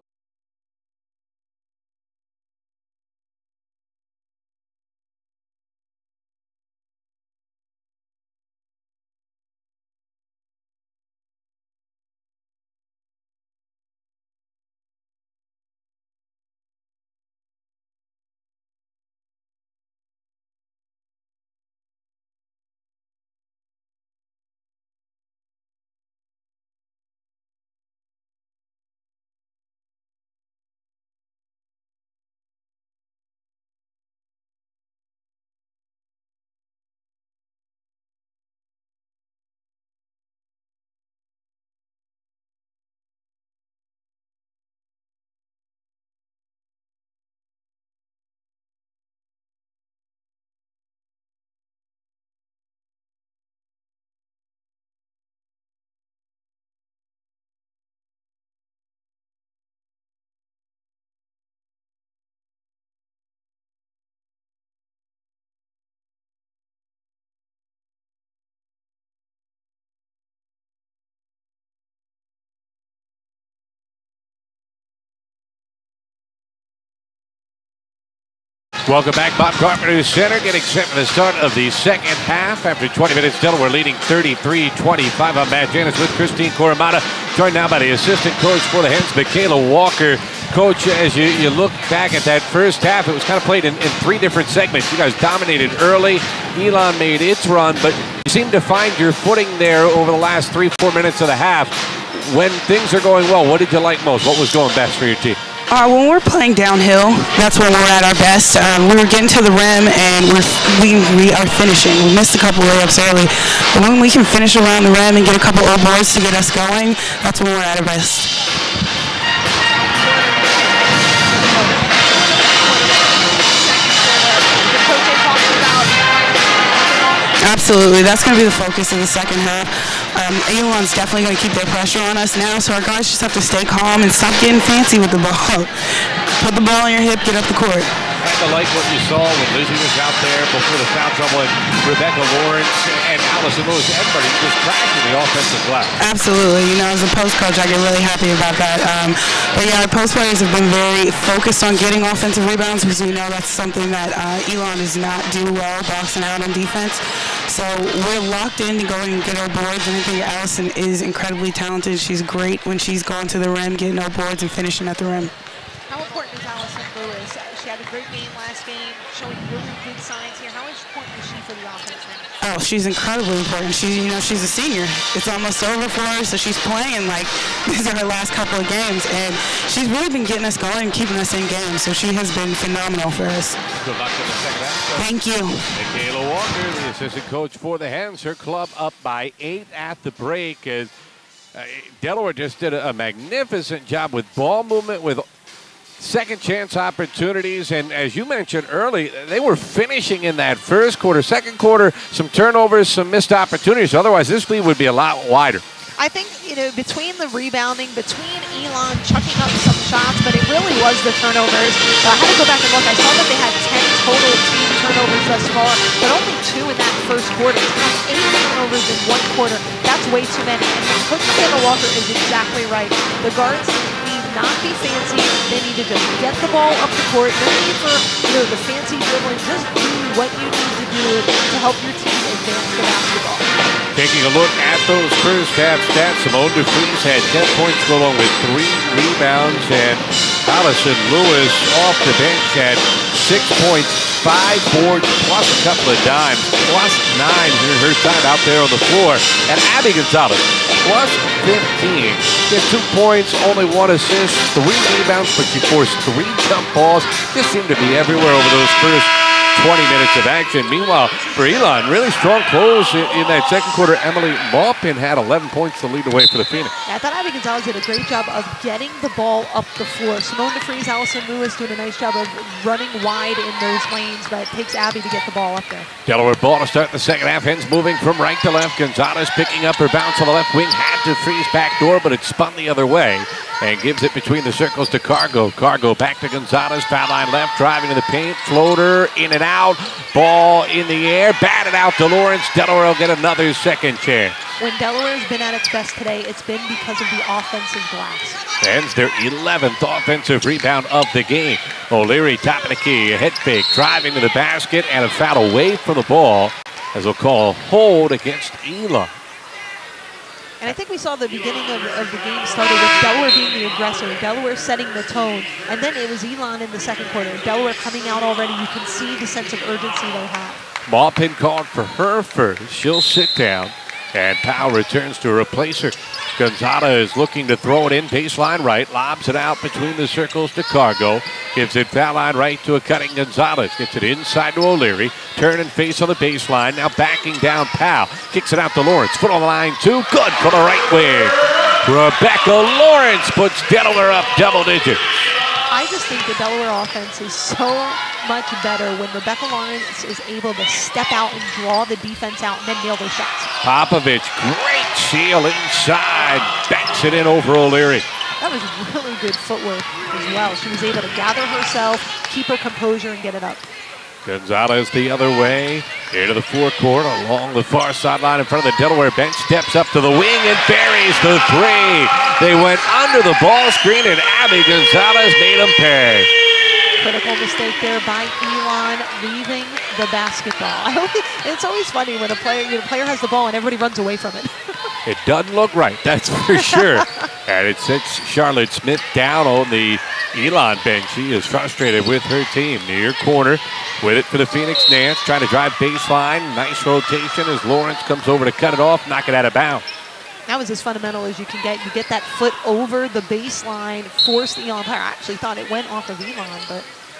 Welcome back. Bob Carpenter Center getting set for the start of the second half. After twenty minutes, Delaware leading thirty-three twenty-five. I'm Matt Janis with Christine Coramata, joined now by the assistant coach for the Hens, Michaela Walker. Coach, as you, you look back at that first half, it was kind of played in, in three different segments. You guys dominated early. Elon made its run, but you seem to find your footing there over the last three, four minutes of the half. When things are going well, what did you like most? What was going best for your team? Uh, when we're playing downhill, that's when we're at our best. Um, we were getting to the rim, and we're, we we are finishing. We missed a couple layups early, but when we can finish around the rim and get a couple of boards to get us going, that's when we're at our best. Absolutely. That's going to be the focus of the second half. Um, Elon's definitely going to keep their pressure on us now, so our guys just have to stay calm and stop getting fancy with the ball. Put the ball on your hip, get up the court. Kind of like what you saw when Lizzie was out there before the foul trouble, and Rebecca Lawrence and Allison Lewis, everybody just crashing the offensive glass. Absolutely. You know, as a post coach, I get really happy about that. Um, but yeah, our post players have been very focused on getting offensive rebounds because we know that's something that uh, Elon does not do well, boxing out on defense. So we're locked in to go and get our boards, and I think Allison is incredibly talented. She's great when she's going to the rim, getting our boards and finishing at the rim. How important is Allison Lewis? She had a great game last game, showing really good signs here. How important is she for the offense now? Oh, she's incredibly important. She, you know, she's a senior. It's almost over for her, so she's playing like these are her last couple of games, and she's really been getting us going and keeping us in games. So she has been phenomenal for us. Good luck in the second half. Thank you. Michaela Walker, the assistant coach for the Hens, her club up by eight at the break. As uh, Delaware just did a, a magnificent job with ball movement, with second chance opportunities, and as you mentioned early, they were finishing in that first quarter. Second quarter, some turnovers, some missed opportunities. Otherwise, this lead would be a lot wider. I think, you know, between the rebounding, between Elon chucking up some shots, but it really was the turnovers. Uh, I had to go back and look. I saw that they had ten total team turnovers thus far, but only two in that first quarter. To have eight turnovers in one quarter, that's way too many. And Coach Michaela Walker is exactly right. The guards need not be fancy. They need to just get the ball up the court. No need for, you know, the fancy dribbling. Just do what you need to do to help your team advance the basketball. Taking a look at those first half stats, Simone DeFries had ten points to go along with three rebounds, and Allison Lewis off the bench had six points, five boards, plus a couple of dimes, plus nine in her time out there on the floor. And Abby Gonzalez, plus fifteen. Just two points, only one assist, three rebounds, but she forced three jump balls. Just seemed to be everywhere over those first twenty minutes of action. Meanwhile, for Elon, really strong close in, in that second quarter. Emily Maupin had eleven points to lead the way for the Phoenix. Yeah, I thought Abby Gonzalez did a great job of getting the ball up the floor. Simone DeFries, Allison Lewis doing a nice job of running wide in those lanes, but it takes Abby to get the ball up there. Delaware ball to start the second half. Hens moving from right to left. Gonzalez picking up her bounce on the left wing. Had DeFries back door, but it spun the other way and gives it between the circles to Cargo. Cargo back to Gonzalez. Foul line left, driving to the paint. Floater in and out. Ball in the air. Batted out to Lawrence. Delaware will get another second chance. When Delaware's been at its best today, it's been because of the offensive glass. Hens their eleventh offensive rebound of the game. O'Leary top of the key. A head fake, driving to the basket, and a foul away from the ball as they'll call a hold against Elon. And I think we saw the beginning of, of the game started with Delaware being the aggressor, Delaware setting the tone, and then it was Elon in the second quarter. Delaware coming out already. You can see the sense of urgency they have. Maupin called for her first. She'll sit down, and Powell returns to replace her. Gonzalez is looking to throw it in, baseline right, lobs it out between the circles to Cargo, gives it foul line right to a cutting Gonzalez, gets it inside to O'Leary, turn and face on the baseline, now backing down Powell, kicks it out to Lawrence, foot on the line two, good for the right wing. Rebecca Lawrence puts Delaware up double digits. I just think the Delaware offense is so much better when Rebecca Lawrence is able to step out and draw the defense out and then nail their shots. Popovich, great seal inside, banks it in over O'Leary. That was really good footwork as well. She was able to gather herself, keep her composure, and get it up. Gonzalez the other way, into the forecourt, along the far sideline in front of the Delaware bench, steps up to the wing and buries the three. They went under the ball screen and Abby Gonzalez made them pay. Critical mistake there by Elon, leaving the basketball. It's always funny when a player, you know, a player has the ball and everybody runs away from it. It doesn't look right, that's for sure. And it sits Charlotte Smith down on the Elon bench. She is frustrated with her team. Near corner with it for the Phoenix Nance, trying to drive baseline. Nice rotation as Lawrence comes over to cut it off, knock it out of bounds. That was as fundamental as you can get. You get that foot over the baseline, force the Elon player. I actually thought it went off of Elon, but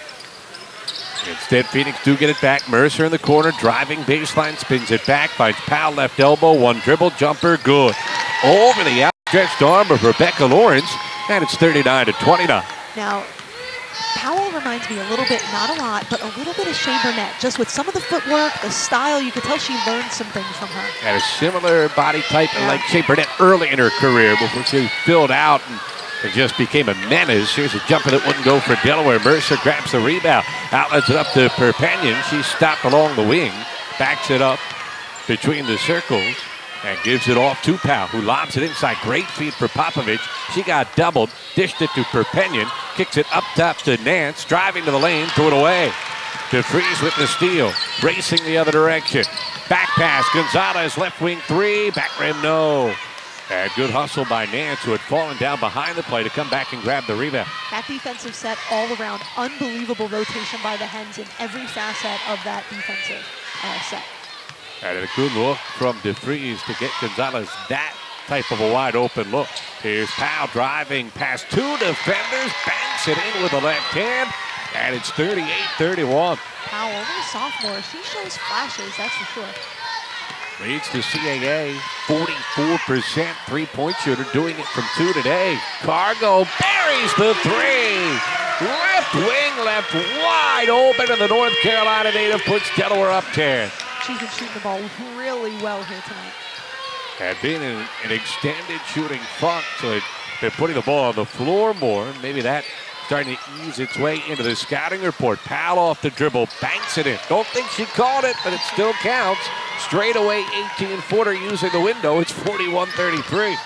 instead, Phoenix do get it back. Mercer in the corner, driving baseline, spins it back, finds Powell left elbow, one dribble, jumper, good. Over the outstretched arm of Rebecca Lawrence, and it's thirty-nine to twenty-nine. Now, Powell reminds me a little bit, not a lot, but a little bit of Shea Burnett. Just with some of the footwork, the style, you could tell she learned some things from her. Had a similar body type yeah. like Shea Burnett early in her career before she filled out and it just became a menace. Here's a jumper that wouldn't go for Delaware. Mercer grabs the rebound, outlets it up to Perpignan. She's stopped along the wing, backs it up between the circles, and gives it off to Powell, who lobs it inside. Great feed for Popovich. She got doubled, dished it to Perpignan, kicks it up top to Nance, driving to the lane, threw it away. DeFries with the steal, racing the other direction. Back pass, Gonzalez, left wing three, back rim, no. And good hustle by Nance, who had fallen down behind the play to come back and grab the rebound. That defensive set all around, unbelievable rotation by the Hens in every facet of that defensive uh, set. And a good look from DeFries to get Gonzalez that type of a wide open look. Here's Powell driving past two defenders, banks it in with the left hand, and it's thirty-eight thirty-one. Powell, only a sophomore, she shows flashes, that's for sure. Leads the C A A, forty-four percent three-point shooter, doing it from two today. Cargo buries the three. Left wing, left wide open, and the North Carolina native puts Delaware up ten. She's been shooting the ball really well here tonight. Had been in an extended shooting funk, so they've been putting the ball on the floor more. Maybe that starting to ease its way into the scouting report. Powell off the dribble, banks it in. Don't think she called it, but it still counts. Straight away eighteen footer using the window. It's forty-one thirty-three.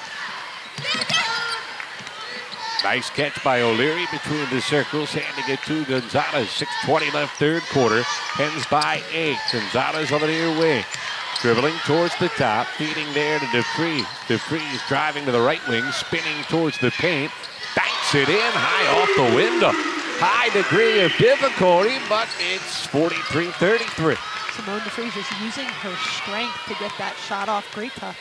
Nice catch by O'Leary between the circles, handing it to Gonzalez. six twenty left third quarter. Hens by eight. Gonzalez on the near wing. Dribbling towards the top, feeding there to DeFries. DeFries driving to the right wing, spinning towards the paint. Banks it in, high off the window. High degree of difficulty, but it's forty-three thirty-three. Simone DeFries is using her strength to get that shot off. Great touch.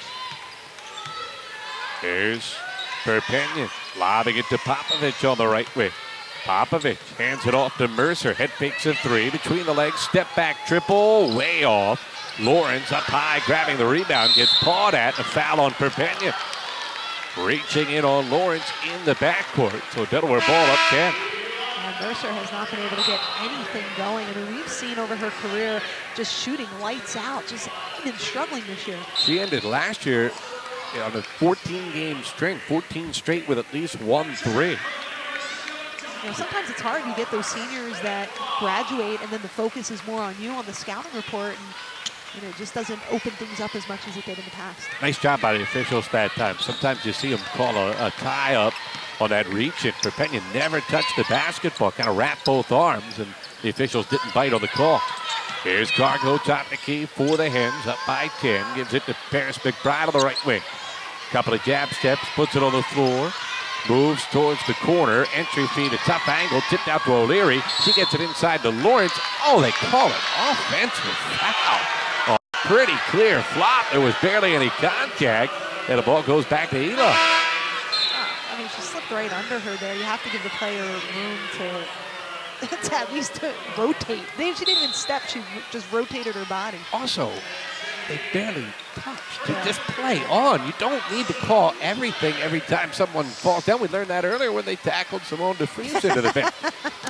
Here's Perpignan, lobbing it to Popovich on the right wing. Popovich hands it off to Mercer. Head fakes a three. Between the legs, step back triple. Way off. Lawrence up high, grabbing the rebound. Gets pawed at. A foul on Perpignan. Reaching in on Lawrence in the backcourt. So Delaware ball up ten. And Mercer has not been able to get anything going. I mean, we've seen over her career just shooting lights out. Just been struggling this year. She ended last year on a fourteen game string, fourteen straight with at least one three. You know, sometimes it's hard. You get those seniors that graduate, and then the focus is more on you on the scouting report, and you know, it just doesn't open things up as much as it did in the past. Nice job by the officials that time. Sometimes you see them call a, a tie up on that reach, and Perpignan never touched the basketball, kind of wrapped both arms, and the officials didn't bite on the call. Here's Cargo, top the key for the Hens, up by ten. Gives it to Paris McBride on the right wing. Couple of jab steps, puts it on the floor. Moves towards the corner. Entry feed, a tough angle, tipped out to O'Leary. She gets it inside to Lawrence. Oh, they call it offensive foul. Oh, pretty clear flop. There was barely any contact, and the ball goes back to Elon. I mean, she slipped right under her there. You have to give the player room to, to at least to rotate. They, she didn't even step. She just rotated her body. Also, they barely touched. To yeah. just play on. You don't need to call everything every time someone falls down. We learned that earlier when they tackled Simone DeFries into the bench.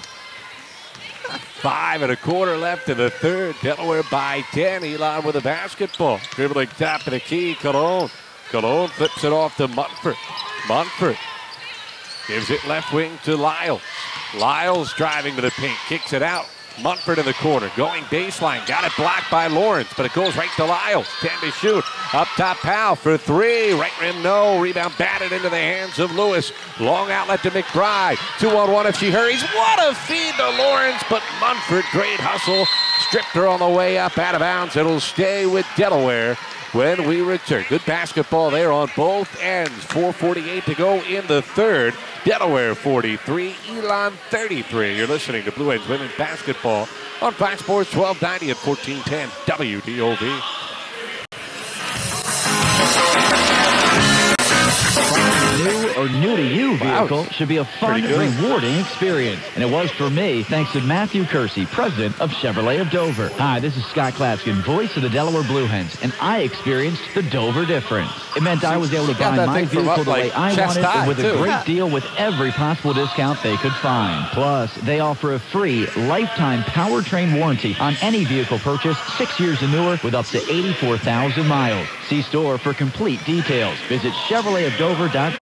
Five and a quarter left in the third. Delaware by ten. Elon with a basketball. Dribbling top of the key. Cologne. Cologne flips it off to Munford. Munford gives it left wing to Lyles. Lyles driving to the paint. Kicks it out. Munford in the corner, going baseline, got it blocked by Lawrence, but it goes right to Lyles. ten to shoot, up top Powell for three, right rim no, rebound batted into the hands of Lewis. Long outlet to McBride, two on one if she hurries. What a feed to Lawrence, but Munford, great hustle, stripped her on the way up out of bounds. It'll stay with Delaware when we return. Good basketball there on both ends. four forty-eight to go in the third. Delaware forty-three, Elon thirty-three. You're listening to Blue Hens Women's Basketball on Fox Sports twelve ninety and fourteen ten W D O V. New or new to you vehicle wow. should be a fun, rewarding experience. And it was for me, thanks to Matthew Kersey, president of Chevrolet of Dover. Hi, this is Scott Klaskin, voice of the Delaware Blue Hens, and I experienced the Dover difference. It meant I was able to buy my vehicle the way I wanted and with a great deal with every possible discount they could find. Plus, they offer a free lifetime powertrain warranty on any vehicle purchase six years or newer with up to eighty-four thousand miles. See store for complete details. Visit Chevrolet of Dover dot com.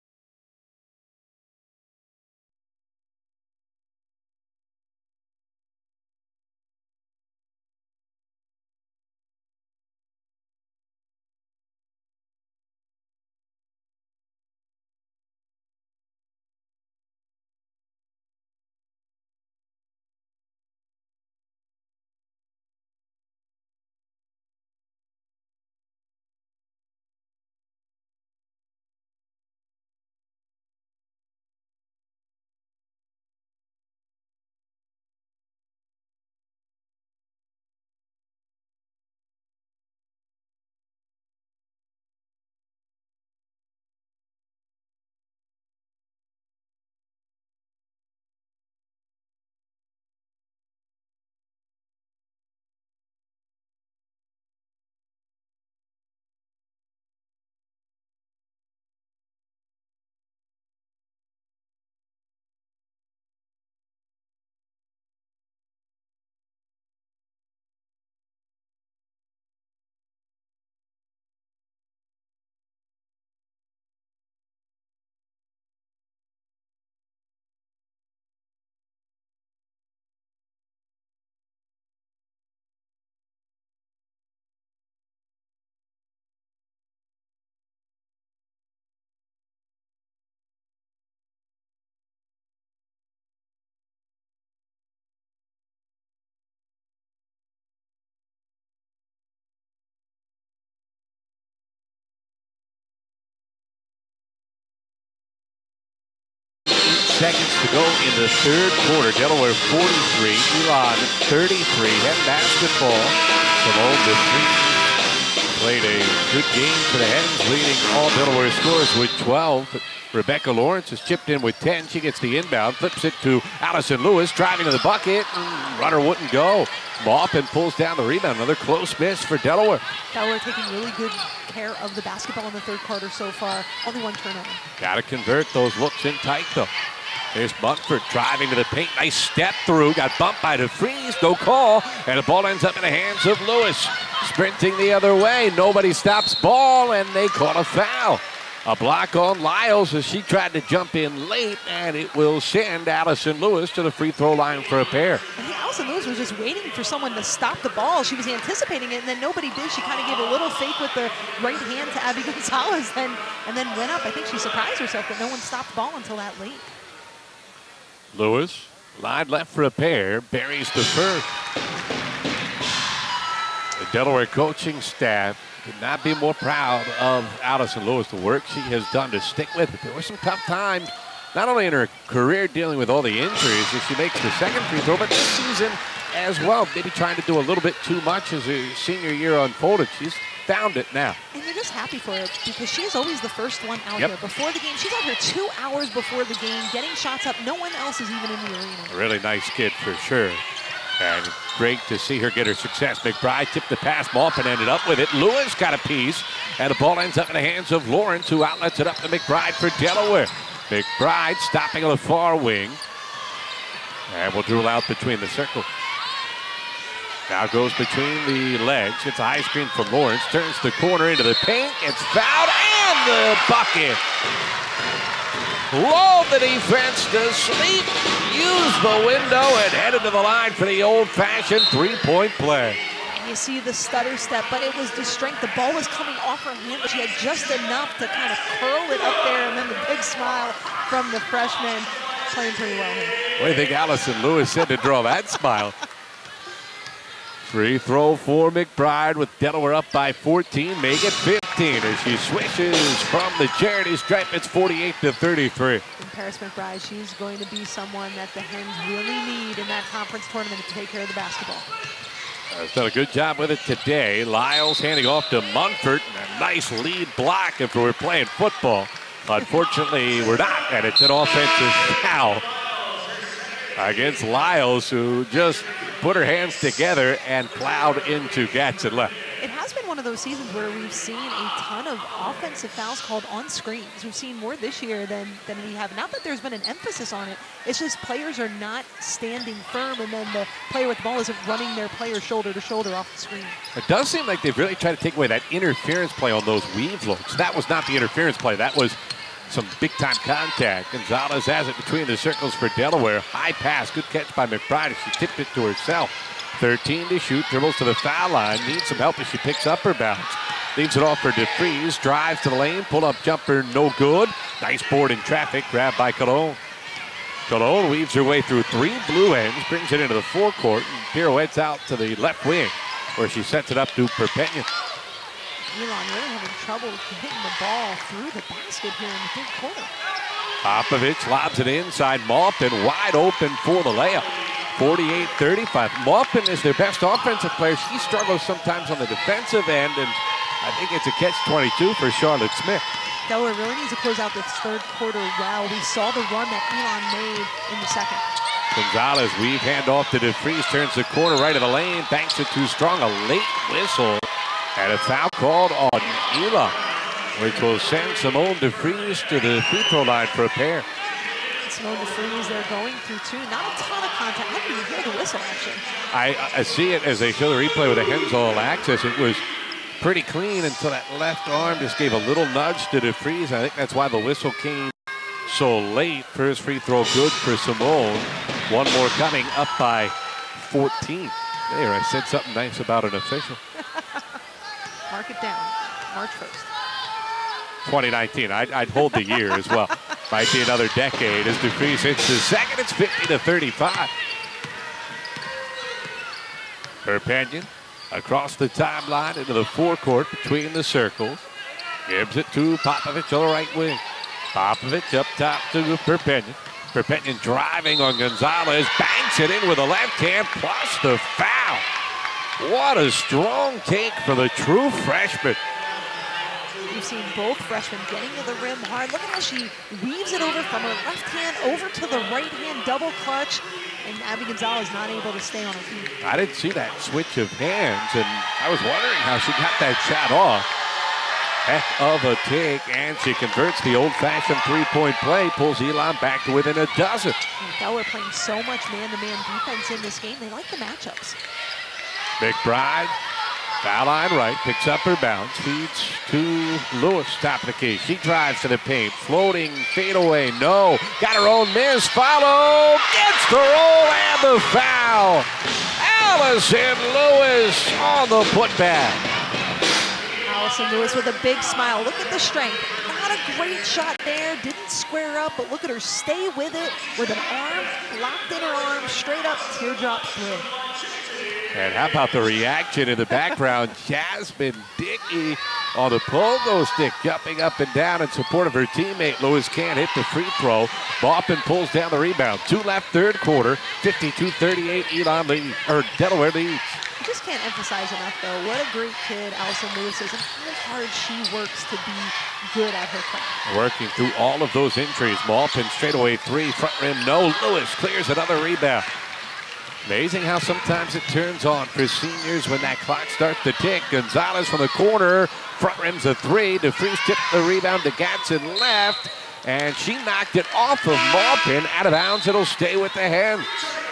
Seconds to go in the third quarter. Delaware forty-three, Elon thirty-three. Head basketball. Simone DeFries played a good game for the Hens, leading all Delaware scores with twelve. But Rebecca Lawrence has chipped in with ten. She gets the inbound, flips it to Allison Lewis, driving to the bucket, and runner wouldn't go. Maupin pulls down the rebound. Another close miss for Delaware. Delaware taking really good care of the basketball in the third quarter so far. Only one turnover. Got to convert those looks in tight, though. There's Munford driving to the paint. Nice step through. Got bumped by DeFries. No call. And the ball ends up in the hands of Lewis. Sprinting the other way. Nobody stops ball, and they caught a foul. A block on Lyles as she tried to jump in late, and it will send Allison Lewis to the free throw line for a pair. I think Allison Lewis was just waiting for someone to stop the ball. She was anticipating it, and then nobody did. She kind of gave a little fake with the right hand to Abby Gonzalez, and, and then went up. I think she surprised herself that no one stopped the ball until that late. Lewis, line left for a pair, buries the first. The Delaware coaching staff could not be more proud of Allison Lewis, the work she has done to stick with it. There were some tough times, not only in her career dealing with all the injuries as she makes the second free throw, but this season as well. Maybe trying to do a little bit too much as her senior year unfolded. She's found it now. And you're just happy for it because she's always the first one out Yep. here. Before the game, she's out here two hours before the game, getting shots up. No one else is even in the arena. A really nice kid for sure. And great to see her get her success. McBride tipped the pass. Maupin ended up with it. Lewis got a piece. And the ball ends up in the hands of Lawrence, who outlets it up to McBride for Delaware. McBride stopping on the far wing. And will drill out between the circles. Now goes between the legs. Gets a high screen from Lawrence. Turns the corner into the paint. Gets fouled. And the bucket. Lulled the defense to sleep. Used the window and headed to the line for the old-fashioned three-point play. And you see the stutter step, but it was the strength. The ball was coming off her hand, but she had just enough to kind of curl it up there, and then the big smile from the freshman. Playing pretty well here. What do you think Allison Lewis said to draw that smile? Free throw for McBride with Delaware up by fourteen. Make it fifteen as she swishes from the charity stripe. It's forty-eight to thirty-three. And Paris McBride, she's going to be someone that the Hens really need in that conference tournament to take care of the basketball. Has done a good job with it today. Lyles handing off to Munford. A nice lead block if we were playing football. Unfortunately, we're not, and it's an offensive foul against Lyles, who just put her hands together and plowed into Gadsden left. It has been one of those seasons where we've seen a ton of offensive fouls called on screens. We've seen more this year than, than we have. Not that there's been an emphasis on it. It's just players are not standing firm, and then the player with the ball isn't running their player shoulder to shoulder off the screen. It does seem like they've really tried to take away that interference play on those weave looks. That was not the interference play. That was some big-time contact. Gonzalez has it between the circles for Delaware. High pass, good catch by McBride. She tipped it to herself. thirteen to shoot, dribbles to the foul line. Needs some help as she picks up her bounce. Leaves it off for DeFries. Drives to the lane. Pull-up jumper, no good. Nice board in traffic. Grabbed by Cologne. Cologne weaves her way through three blue ends. Brings it into the forecourt and pirouettes out to the left wing where she sets it up to Perpignan. Elon really having trouble hitting the ball through the basket here in the third quarter. Popovich lobs it inside. Maupin wide open for the layup. forty-eight thirty-five. Maupin is their best offensive player. She struggles sometimes on the defensive end, and I think it's a catch twenty-two for Charlotte Smith. Delaware really needs to close out this third quarter well. We saw the run that Elon made in the second. Gonzalez weave handoff to DeFries. Turns the corner right of the lane. Banks it too strong. A late whistle. And a foul called on Elon, which will send Simone DeFries to the free throw line for a pair. Simone DeFries, they're going through two. Not a ton of contact. I didn't even hear the whistle, actually. I, I see it as they show the replay with the Hens all access. It was pretty clean until that left arm just gave a little nudge to DeFries. I think that's why the whistle came so late. First free throw good for Simone. One more coming, up by fourteen. There, I said something nice about an official. Mark it down, March first. twenty nineteen, I'd, I'd hold the year as well. Might be another decade as DeFries hits the second. It's fifty to thirty-five. Perpignan across the timeline into the forecourt between the circles. Gives it to Popovich on the right wing. Popovich up top to Perpignan. Perpignan driving on Gonzalez. Banks it in with a left hand plus the foul. What a strong take for the true freshman. We've seen both freshmen getting to the rim hard. Look at how she weaves it over from her left hand over to the right hand, double clutch, and Abby Gonzalez not able to stay on her feet. I didn't see that switch of hands, and I was wondering how she got that shot off. Heck of a take, and she converts the old-fashioned three-point play, pulls Elon back to within a dozen. Delaware playing so much man-to-man defense in this game. They like the matchups. McBride, foul line right, picks up her bounce, feeds to Lewis, top of the key. She drives to the paint, floating, fadeaway, no. Got her own miss, follow, gets the roll and the foul. Allison Lewis on the putback. Allison Lewis with a big smile. Look at the strength. Not a great shot there. Didn't square up, but look at her stay with it with an arm locked in her arm, straight up, teardrop through. And how about the reaction in the background? Jasmine Dickey on the pogo stick, jumping up and down in support of her teammate. Lewis can't hit the free throw. Baughman pulls down the rebound. Two left, third quarter. fifty-two thirty-eight, Elon leads, or Delaware leads. I just can't emphasize enough, though, what a great kid Allison Lewis is and how hard she works to be good at her craft. Working through all of those injuries. Malpin straightaway three, front rim, no. Lewis clears another rebound. Amazing how sometimes it turns on for seniors when that clock starts to tick. Gonzalez from the corner, front rim's a three. DeFries tipped the rebound to Gatson left, and she knocked it off of Malpin. Out of bounds, it'll stay with the Hens.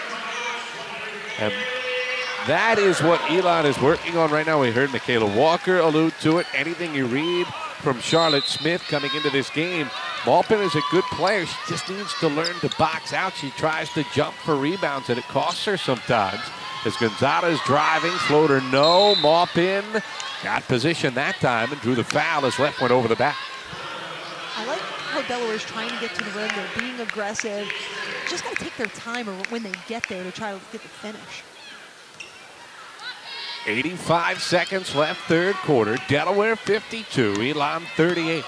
And that is what Elon is working on right now. We heard Michaela Walker allude to it. Anything you read from Charlotte Smith coming into this game, Malpin is a good player. She just needs to learn to box out. She tries to jump for rebounds, and it costs her sometimes. As Gonzalez driving, floater no. Malpin got position that time and drew the foul as left went over the back. I like how Delaware's trying to get to the rim. They're being aggressive. Just got to take their time when they get there to try to get the finish. eighty-five seconds left, third quarter. Delaware fifty-two, Elon thirty-eight.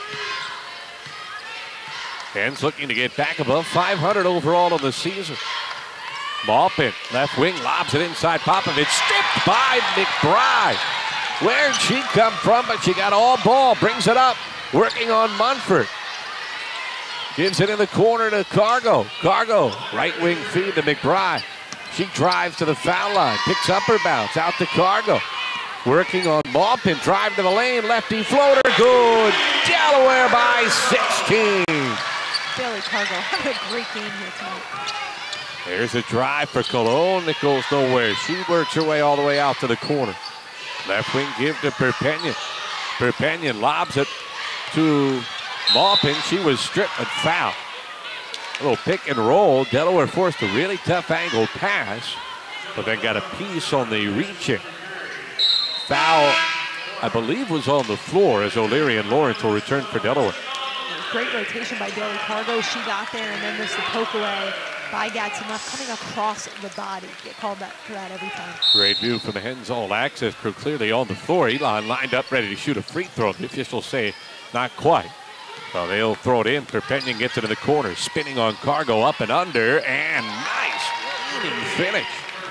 Hens looking to get back above five hundred overall in the season. Malpin, left wing, lobs it inside Popovich. Stripped by McBride. Where'd she come from? But she got all ball. Brings it up. Working on Munford. Gives it in the corner to Cargo. Cargo, right wing feed to McBride. She drives to the foul line, picks up her bounce, out to Cargo. Working on Malpin, drive to the lane, lefty floater, good. Delaware by sixteen. Bailey Cargo having a great game here tonight. There's a drive for Cologne that goes nowhere. She works her way all the way out to the corner. Left wing give to Perpignan. Perpignan lobs it to Malpin. She was stripped and fouled. A little pick and roll. Delaware forced a really tough angle pass, but then got a piece on the reaching. Foul, I believe, was on the floor as O'Leary and Lawrence will return for Delaware. Great rotation by Bailey Cargo. She got there and then missed the poke away by Gatson left, coming across the body. Get called that for that every time. Great view from the Hens All Access crew, clearly on the floor. Elon lined up ready to shoot a free throw. The officials say not quite. Well, they'll throw it in. Perpignan gets it in the corner, spinning on Cargo, up and under, and nice leaning finish.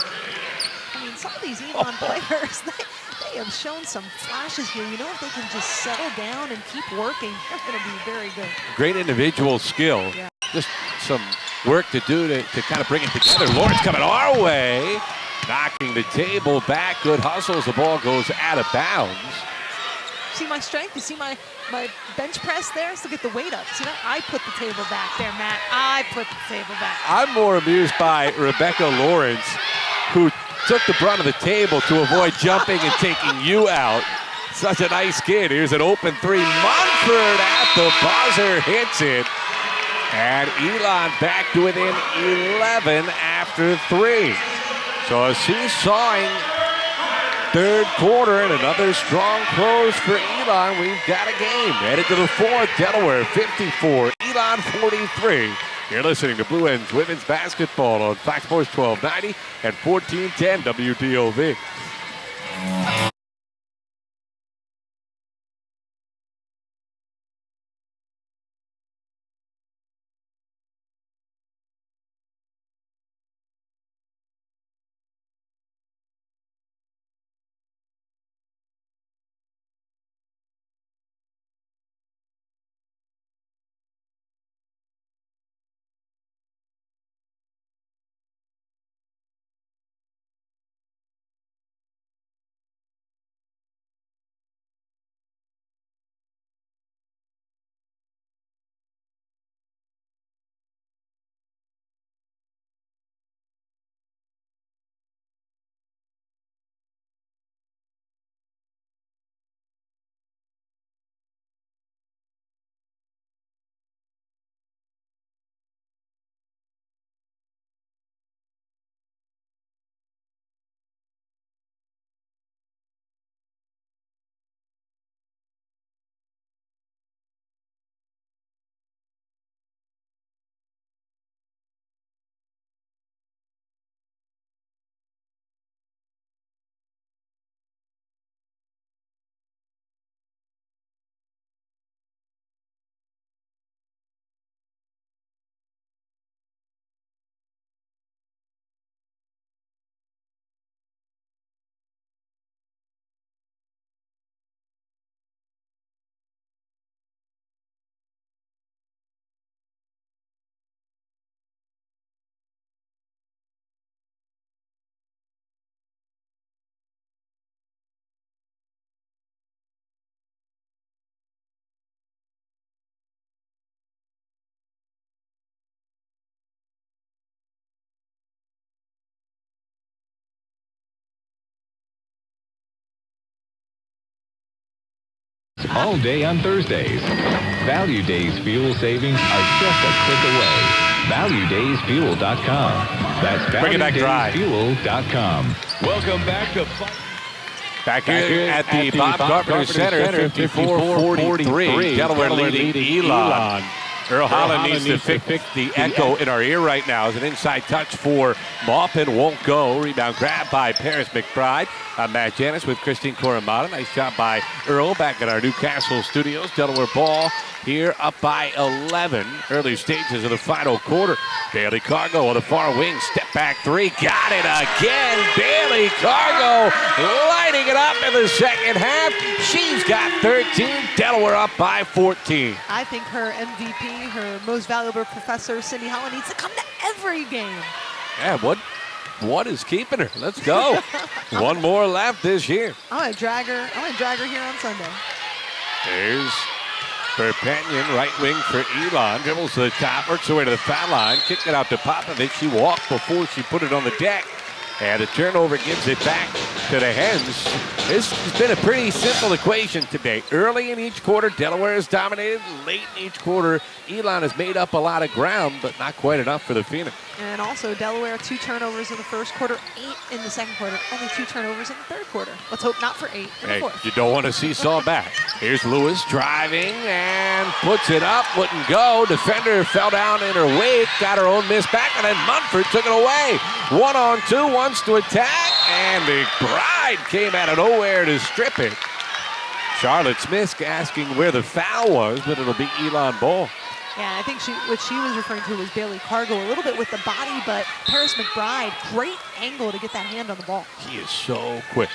I mean, some of these Elon oh. players, they, they have shown some flashes here. You know, if they can just settle down and keep working, they're going to be very good. Great individual skill. Yeah. Just some work to do to, to kind of bring it together. Lawrence coming our way, knocking the table back. Good hustle as the ball goes out of bounds. See my strength? You see my, my bench press there? Let's look at the weight up. See that? I put the table back there, Matt. I put the table back. I'm more amused by Rebecca Lawrence, who took the brunt of the table to avoid jumping and taking you out. Such a nice kid. Here's an open three. Munford at the buzzer hits it. And Elon back to within eleven after three. So as he's sawing third quarter and another strong close for Elon, we've got a game. Headed to the fourth, Delaware fifty-four, Elon forty-three. You're listening to Blue Hens Women's Basketball on Fox Sports twelve ninety and fourteen ten W D O V. all day on Thursdays. Value Days fuel savings are just a click away. value days fuel dot com. That's Bring it back dry. value days fuel dot com. Welcome back to... Back here, Back here at, the at the Bob, Bob Carpenter, Carpenter Center, Center fifty-four forty-three. Delaware leading Elon. Elon. Earl Holland needs to fix, fix the echo in our ear right now as an inside touch for Maupin. Won't go. Rebound grab by Paris McBride. Uh, Matt Janis with Christine Coramata. Nice job by Earl back at our Newcastle studios. Delaware ball here up by eleven. Early stages of the final quarter. Bailey Cargo on the far wing. Step back three. Got it again. Bailey Cargo lighting it up in the second half. She's got thirteen. Delaware up by fourteen. I think her M V P, her most valuable professor, Cindy Holland, needs to come to every game. Yeah, what, what is keeping her? Let's go. One more left this year. I'm going to drag her. I'm going to drag her here on Sunday. There's Perpignan, right wing for Elon. Dribbles to the top, works her way to the foul line. Kicked it out to Popovich. She walked before she put it on the deck. And a turnover gives it back to the Hens. This has been a pretty simple equation today. Early in each quarter, Delaware has dominated. Late in each quarter, Elon has made up a lot of ground, but not quite enough for the Phoenix. And also, Delaware, two turnovers in the first quarter, eight in the second quarter, only two turnovers in the third quarter. Let's hope not for eight in hey, the fourth. You don't want to seesaw back. Here's Lewis driving and puts it up. Wouldn't go. Defender fell down in her wake, got her own miss back, and then Munford took it away. One on two, wants to attack, and McBride came out of nowhere to strip it. Charlotte Smith asking where the foul was, but it'll be Elon ball. Yeah, I think she, what she was referring to was Bailey Cargo, a little bit with the body, but Paris McBride, great angle to get that hand on the ball. She is so quick.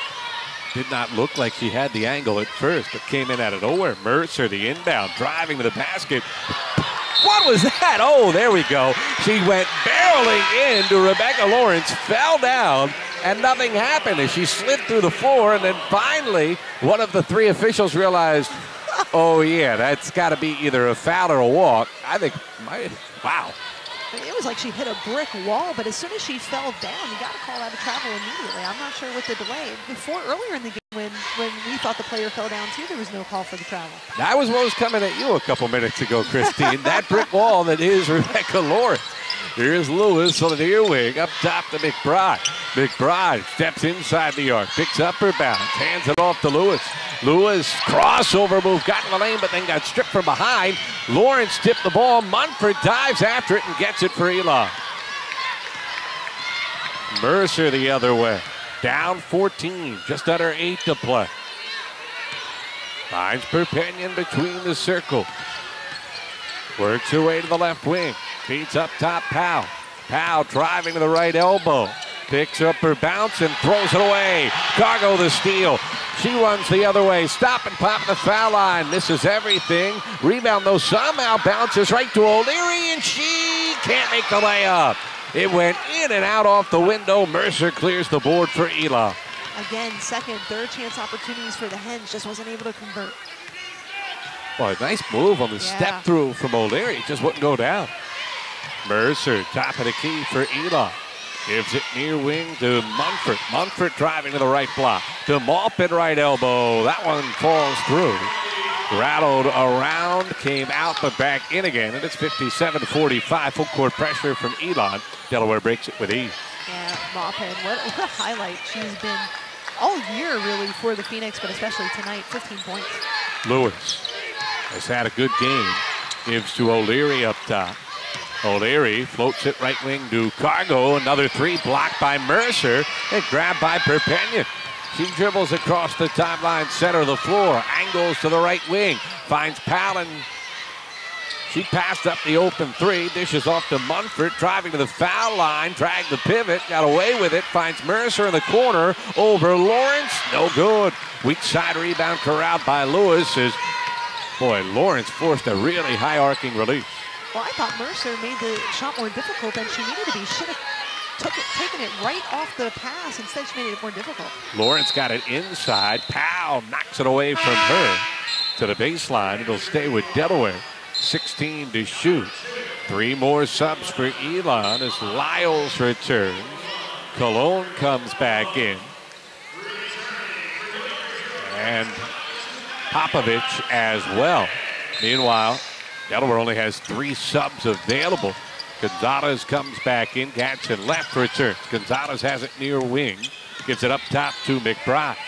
Did not look like she had the angle at first, but came in out of nowhere. Mercer, the inbound, driving to the basket. What was that? Oh, there we go. She went barreling into Rebecca Lawrence, fell down, and nothing happened as she slid through the floor. And then finally, one of the three officials realized, oh, yeah, that's got to be either a foul or a walk. I think, my, wow. It was like she hit a brick wall, but as soon as she fell down, you got to call out a travel immediately. I'm not sure what the delay. Before, earlier in the game, when, when we thought the player fell down too, there was no call for the travel. That was what was coming at you a couple minutes ago, Christine. That brick wall that is Rebecca Lawrence. Here's Lewis on the near wing, up top to McBride. McBride steps inside the arc, picks up her bounce, hands it off to Lewis. Lewis, crossover move, got in the lane, but then got stripped from behind. Lawrence tipped the ball. Munford dives after it and gets it for Elon. Mercer the other way. Down fourteen, just under eight to play. Finds Perpignan between the circle. Works her way to the left wing. Feeds up top, Powell. Powell driving to the right elbow. Picks up her bounce and throws it away. Cargo the steal. She runs the other way. Stop and pop the foul line. Misses everything. Rebound, though, somehow bounces right to O'Leary, and she can't make the layup. It went in and out off the window. Mercer clears the board for Elon. Again, second, third chance opportunities for the Hens. Just wasn't able to convert. Boy, nice move on the yeah. step through from O'Leary. Just wouldn't go down. Mercer, top of the key for Elon. Gives it near wing to Munford. Munford driving to the right block. To Maupin, right elbow. That one falls through. Rattled around, came out, but back in again. And it's fifty-seven forty-five. Full court pressure from Elon. Delaware breaks it with ease. Yeah, Maupin, what, what a highlight. She's been all year, really, for the Phoenix, but especially tonight, fifteen points. Lewis has had a good game. Gives to O'Leary up top. O'Leary floats it right wing to Cargo. Another three blocked by Mercer and grabbed by Perpignan. She dribbles across the timeline, center of the floor, angles to the right wing, finds Powell, and she passed up the open three, dishes off to Munford, driving to the foul line, dragged the pivot, got away with it, finds Mercer in the corner, over Lawrence, no good. Weak side rebound corralled by Lewis as, boy, Lawrence forced a really high arcing release. Well, I thought Mercer made the shot more difficult than she needed to be. Should have took it, taken it right off the pass. Instead, she made it more difficult. Lawrence got it inside. Powell knocks it away from her to the baseline. It'll stay with Delaware. sixteen to shoot. Three more subs for Elon as Lyles returns. Cologne comes back in. And Popovich as well. Meanwhile, Delaware only has three subs available. Gonzalez comes back in. Gadsden left returns. Gonzalez has it near wing. Gives it up top to McBride.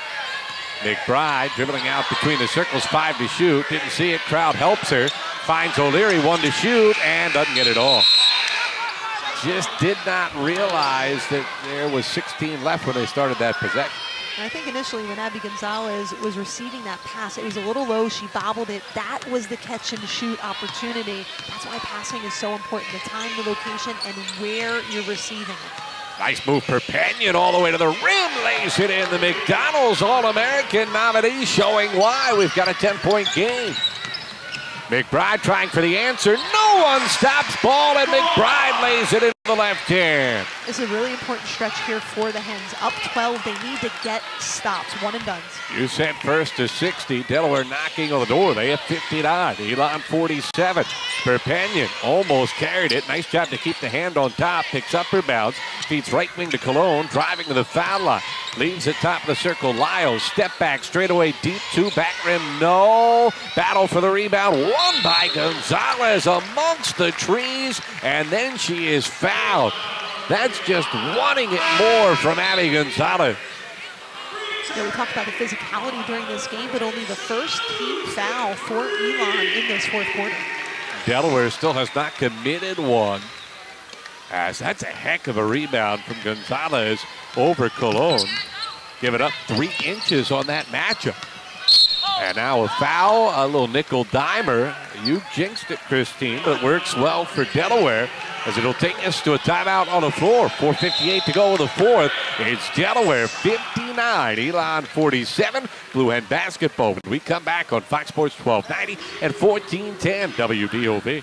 McBride dribbling out between the circles, five to shoot. Didn't see it. Crowd helps her. Finds O'Leary, one to shoot, and doesn't get it all. Just did not realize that there was sixteen left when they started that possession. And I think initially when Abby Gonzalez was receiving that pass, it was a little low. She bobbled it. That was the catch and shoot opportunity. That's why passing is so important. The time, the location, and where you're receiving it. Nice move, Perpignan all the way to the rim, lays it in. The McDonald's All-American nominee showing why we've got a ten-point game. McBride trying for the answer. No one stops ball, and McBride lays it into the left hand. This is a really important stretch here for the Hens. Up twelve, they need to get stops, one and dones. You sent first to sixty. Delaware knocking on the door. They have fifty-nine. Elon forty-seven. Perpignan almost carried it. Nice job to keep the hand on top. Picks up her bounce. Feeds right wing to Cologne. Driving to the foul line. Leaves at top of the circle. Lyles. Step back. Straight away. Deep two. Back rim. No. Battle for the rebound. Won by Gonzalez amongst the trees. And then she is fouled. That's just wanting it more from Abby Gonzalez. Yeah, we talked about the physicality during this game, but only the first team foul for Elon in this fourth quarter. Delaware still has not committed one. As that's a heck of a rebound from Gonzalez over Cologne. Give it up three inches on that matchup. And now a foul, a little nickel dimer. You jinxed it, Christine, but works well for Delaware as it'll take us to a timeout on the floor. four fifty-eight to go in the fourth. It's Delaware fifty-nine, Elon forty-seven. Blue Hen basketball. When we come back on Fox Sports twelve ninety and fourteen ten W D O V.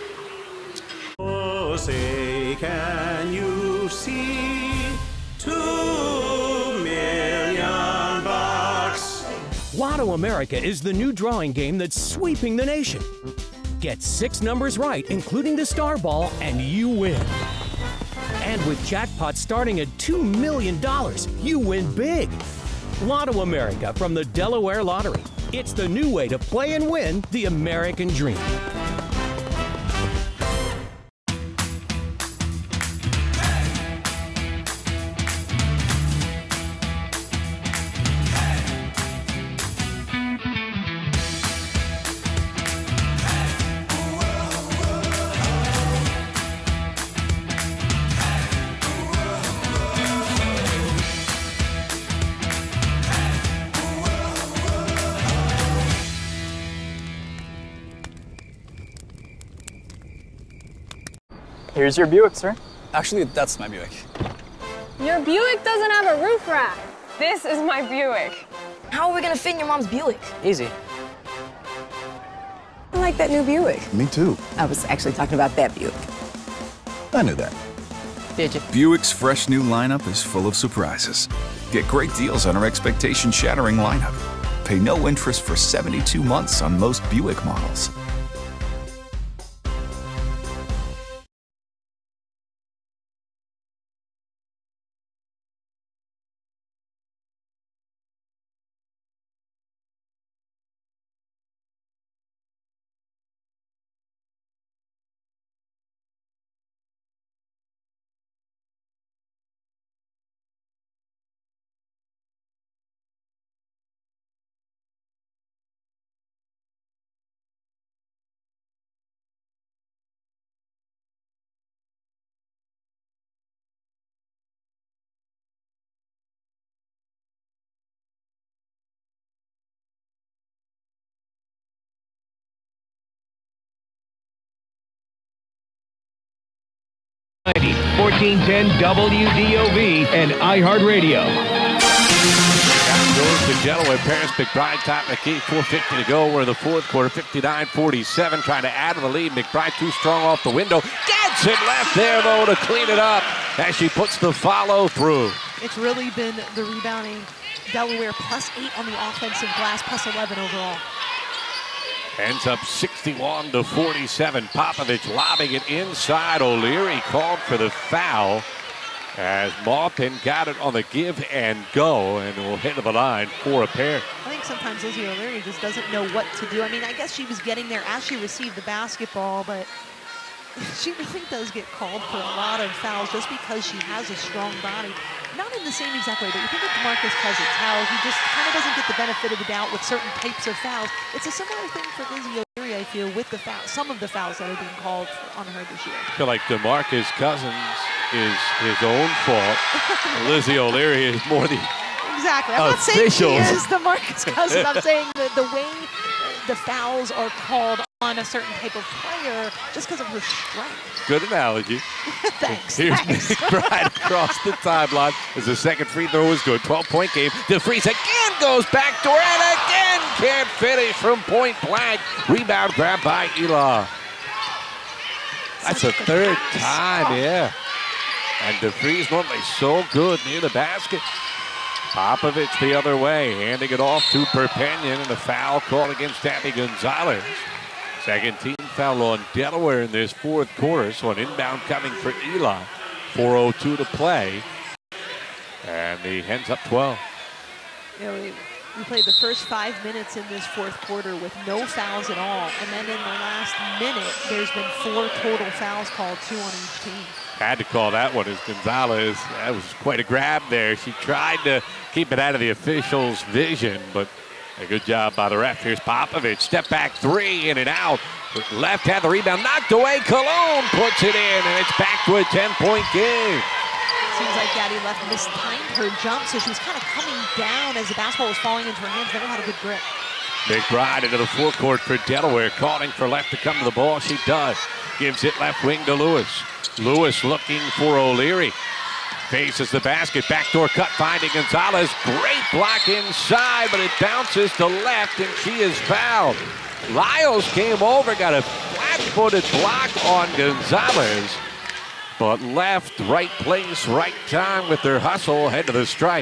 Oh, say, can you see two million bucks? Lotto America is the new drawing game that's sweeping the nation. Get six numbers right, including the star ball, and you win. And with jackpots starting at two million dollars, you win big. Lotto America from the Delaware Lottery. It's the new way to play and win the American dream. Here's your Buick, sir. Actually, that's my Buick. Your Buick doesn't have a roof rack. This is my Buick. How are we gonna fit in your mom's Buick? Easy. I like that new Buick. Me too. I was actually talking about that Buick. I knew that. Did you? Buick's fresh new lineup is full of surprises. Get great deals on our expectation-shattering lineup. Pay no interest for seventy-two months on most Buick models. fourteen ten W D O V and iHeartRadio. That goes to Delaware. Paris McBride top of the key. four fifty to go. We're in the fourth quarter. fifty-nine forty-seven. Trying to add to the lead. McBride too strong off the window. Gets it left there, though, to clean it up as she puts the follow through. It's really been the rebounding. Delaware plus eight on the offensive glass, plus eleven overall. Ends up sixty-one to forty-seven. Popovich lobbing it inside. O'Leary called for the foul. As Maupin got it on the give and go and will hit to the line for a pair. I think sometimes Lizzie O'Leary just doesn't know what to do. I mean, I guess she was getting there as she received the basketball, but she really does get called for a lot of fouls just because she has a strong body. Not in the same exact way, but you think of DeMarcus Cousins, how he just kind of doesn't get the benefit of the doubt with certain types of fouls. It's a similar thing for Lizzie O'Leary, I feel, with the foul, some of the fouls that are being called on her this year. I feel like DeMarcus Cousins is his own fault. Lizzie O'Leary is more the Exactly. I'm not saying she officials. is DeMarcus Cousins. I'm saying the, the way the fouls are called on a certain type of player just because of her strength. Good analogy. Thanks. Here's thanks. McBride across the timeline as the second free throw is good. twelve-point game. DeFries again goes backdoor and again can't finish from point blank. Rebound grab by Elon. That's the third time, yeah. And DeFries normally so good near the basket. Popovich the other way, handing it off to Perpignan, and a foul called against Abby Gonzalez. Second team foul on Delaware in this fourth quarter, so an inbound coming for Elon. four oh two to play, and the Hens up twelve. You know, we, we played the first five minutes in this fourth quarter with no fouls at all, and then in the last minute, there's been four total fouls called, two on each team. Had to call that one as Gonzalez. That was quite a grab there. She tried to keep it out of the officials' vision, but a good job by the ref. Here's Popovich. Step back three, in and out. Left had the rebound knocked away. Cologne puts it in, and it's back to a ten-point game. Seems like Gaddy left mistimed her jump, so she was kind of coming down as the basketball was falling into her hands. Never had a good grip. McBride into the forecourt for Delaware, calling for left to come to the ball. She does. Gives it left wing to Lewis. Lewis looking for O'Leary. Faces the basket. Backdoor cut finding Gonzalez. Great block inside, but it bounces to left, and she is fouled. Lyles came over, got a flat-footed block on Gonzalez, but left, right place, right time with their hustle. Head to the stripe.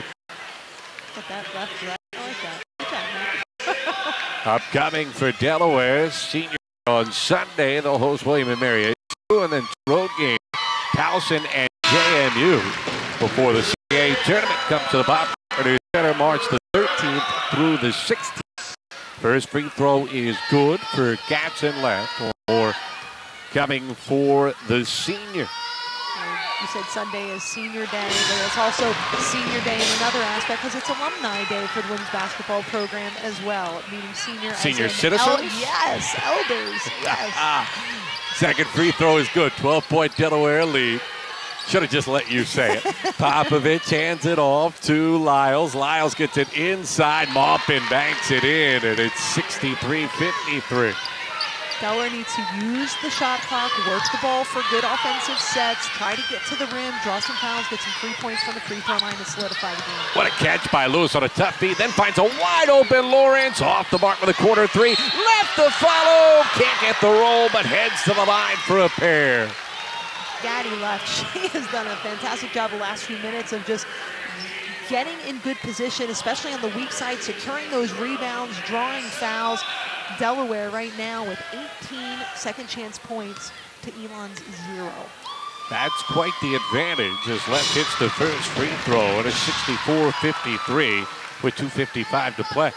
But that left, right, I like that. Good job, man. Upcoming for Delaware, senior on Sunday. They'll host William and Mary. And then road game, Towson and J M U before the C A A tournament comes to the Bob Carter Center March the thirteenth through the sixteenth. First free throw is good for Gatson left, or coming for the senior. You said Sunday is senior day, but it's also senior day in another aspect because it's alumni day for the women's basketball program as well, meaning senior Senior as in citizens? El yes, elders, yes. Second free throw is good. twelve-point Delaware lead. Should have just let you say it. Popovich hands it off to Lyles. Lyles gets it inside. Maupin banks it in, and it's sixty-three fifty-three. Delaware needs to use the shot clock, work the ball for good offensive sets, try to get to the rim, draw some fouls, get some free points from the free throw line to solidify the game. What a catch by Lewis on a tough feed, then finds a wide open Lawrence off the mark with a corner three. Left to follow, can't get the roll, but heads to the line for a pair. Gaddy left. She has done a fantastic job the last few minutes of just getting in good position, especially on the weak side, securing those rebounds, drawing fouls. Delaware right now with eighteen second chance points to Elon's zero. That's quite the advantage as left hits the first free throw, and it's sixty-four fifty-three with two fifty-five to play.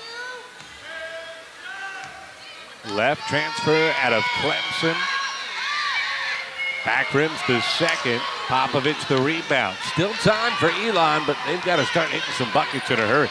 Left transfer out of Clemson. Back rims the second. Popovich the rebound. Still time for Elon, but they've got to start hitting some buckets in a hurry.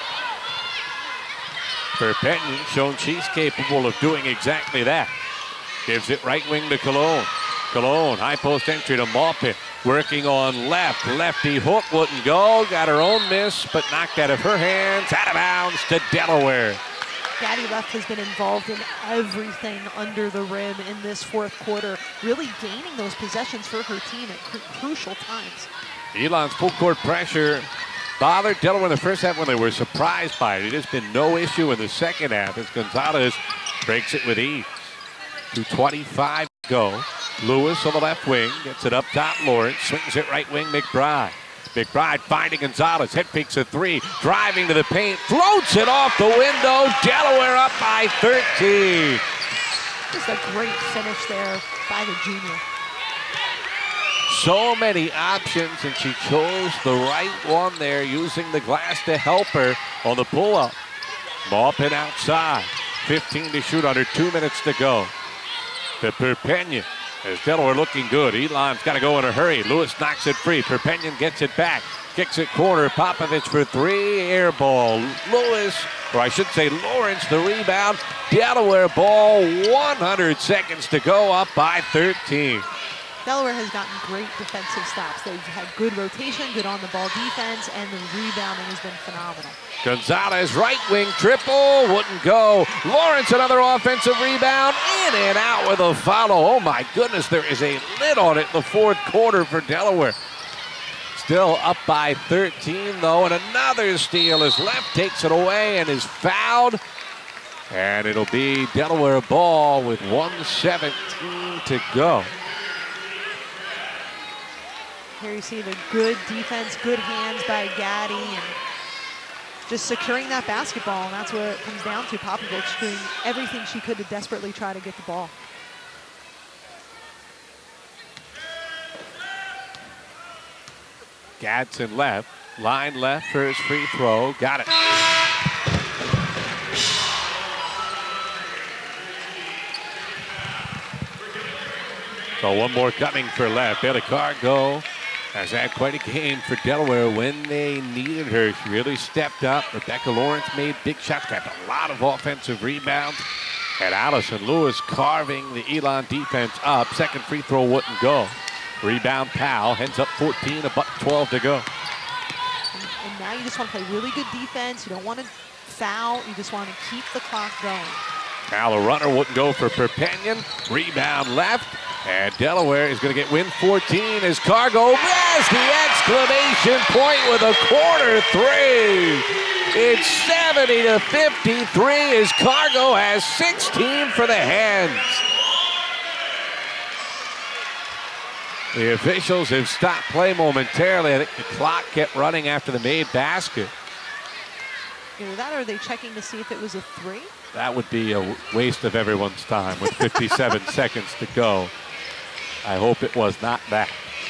Perpignan shown she's capable of doing exactly that. Gives it right wing to Cologne. Cologne, high post entry to Maupin. Working on left. Lefty hook wouldn't go. Got her own miss, but knocked out of her hands. Out of bounds to Delaware. Gaddy left has been involved in everything under the rim in this fourth quarter, really gaining those possessions for her team at cru crucial times. Elon's full court pressure bothered Delaware in the first half when they were surprised by it. It has been no issue in the second half as Gonzalez breaks it with ease. two twenty-five to go. Lewis on the left wing, gets it up top. Lawrence swings it right wing. McBride. McBride finding Gonzalez. Head fakes a three. Driving to the paint. Floats it off the window. Delaware up by thirteen. Just a great finish there by the junior. So many options, and she chose the right one there, using the glass to help her on the pull-up. Maupin outside. fifteen to shoot under two minutes to go. To Perpignan. As Delaware looking good. Elon's got to go in a hurry. Lewis knocks it free. Perpignan gets it back. Kicks it corner. Popovich for three. Air ball. Lewis, or I should say Lawrence, the rebound. Delaware ball. one hundred seconds to go, up by thirteen. Delaware has gotten great defensive stops. They've had good rotation, good on-the-ball defense, and the rebounding has been phenomenal. Gonzalez, right wing triple, wouldn't go. Lawrence, another offensive rebound, in and out with a follow. Oh my goodness, there is a lid on it in the fourth quarter for Delaware. Still up by thirteen though, and another steal. His left takes it away and is fouled. And it'll be Delaware ball with one seventeen to go. Here you see the good defense, good hands by Gaddy, and just securing that basketball, and that's what it comes down to. Popovich doing everything she could to desperately try to get the ball. Gadsden left, line left for his free throw, got it. So one more coming for left. Bailey Cargo has had quite a game for Delaware when they needed her. She really stepped up. Rebecca Lawrence made big shots, got a lot of offensive rebounds. And Allison Lewis carving the Elon defense up. Second free throw wouldn't go. Rebound Powell, Hens up fourteen, a buck twelve to go. And, and now you just want to play really good defense. You don't want to foul. You just want to keep the clock going. Now a runner wouldn't go for Perpignan. Rebound left. And Delaware is going to get win fourteen as Cargo has the exclamation point with a corner three. It's seventy to fifty-three as Cargo has sixteen for the Hens. The officials have stopped play momentarily. I think the clock kept running after the made basket. Either that or are they checking to see if it was a three? That would be a waste of everyone's time with fifty-seven seconds to go. I hope it was not that.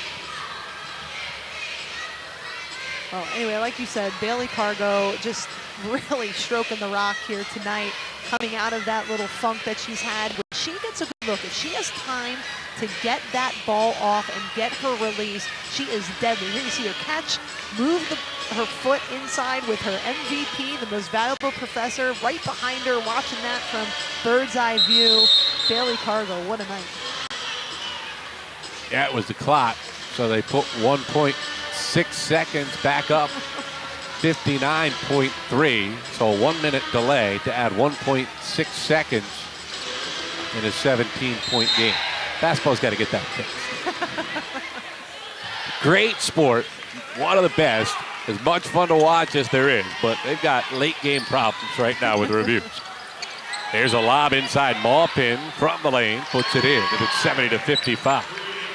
Well, anyway, like you said, Bailey Cargo just really stroking the rock here tonight, coming out of that little funk that she's had. When she gets a good look, if she has time to get that ball off and get her release, she is deadly. Here you see her catch, move the, her foot inside with her M V P, the most valuable professor, right behind her, watching that from bird's eye view. Bailey Cargo, what a night. Yeah, it was the clock, so they put one point six seconds back up, fifty-nine point three, so a one minute delay to add one point six seconds in a seventeen point game. Basketball's got to get that fixed. Great sport, one of the best, as much fun to watch as there is, but they've got late game problems right now with reviews. There's a lob inside. Maupin from the lane puts it in, and it's seventy to fifty-five.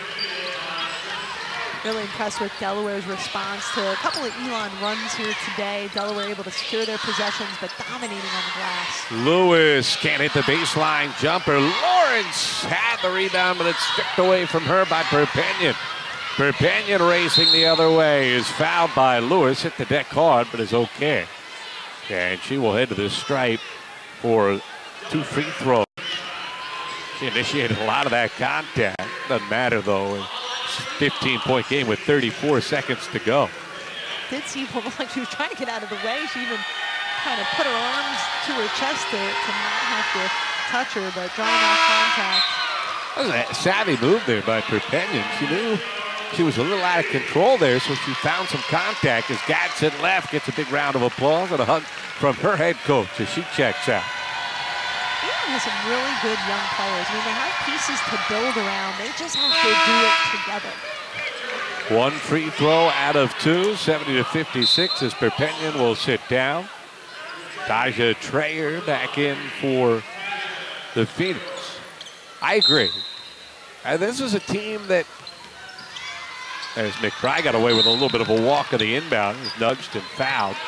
Really impressed with Delaware's response to a couple of Elon runs here today. Delaware able to secure their possessions, but dominating on the glass. Lewis can't hit the baseline jumper. Lawrence had the rebound, but it's stripped away from her by Perpignan. Perpignan racing the other way is fouled by Lewis. Hit the deck hard, but is okay. And she will head to the stripe for two free throws. She initiated a lot of that contact. Doesn't matter, though. fifteen point game with thirty-four seconds to go. Did seem like she was trying to get out of the way. She even kind of put her arms to her chest to, to not have to touch her, but drawing out contact. That was a savvy move there by Perpignan. She knew she was a little out of control there, so she found some contact as Gadsden left gets a big round of applause and a hug from her head coach as she checks out. Elon has some really good young players. I mean, they have pieces to build around. They just have to do it together. One free throw out of two, seventy to fifty-six as Perpignan will sit down. Taja Trayer back in for the Phoenix. I agree. And this is a team that, as McBride got away with a little bit of a walk of the inbound, he was nudged and fouled.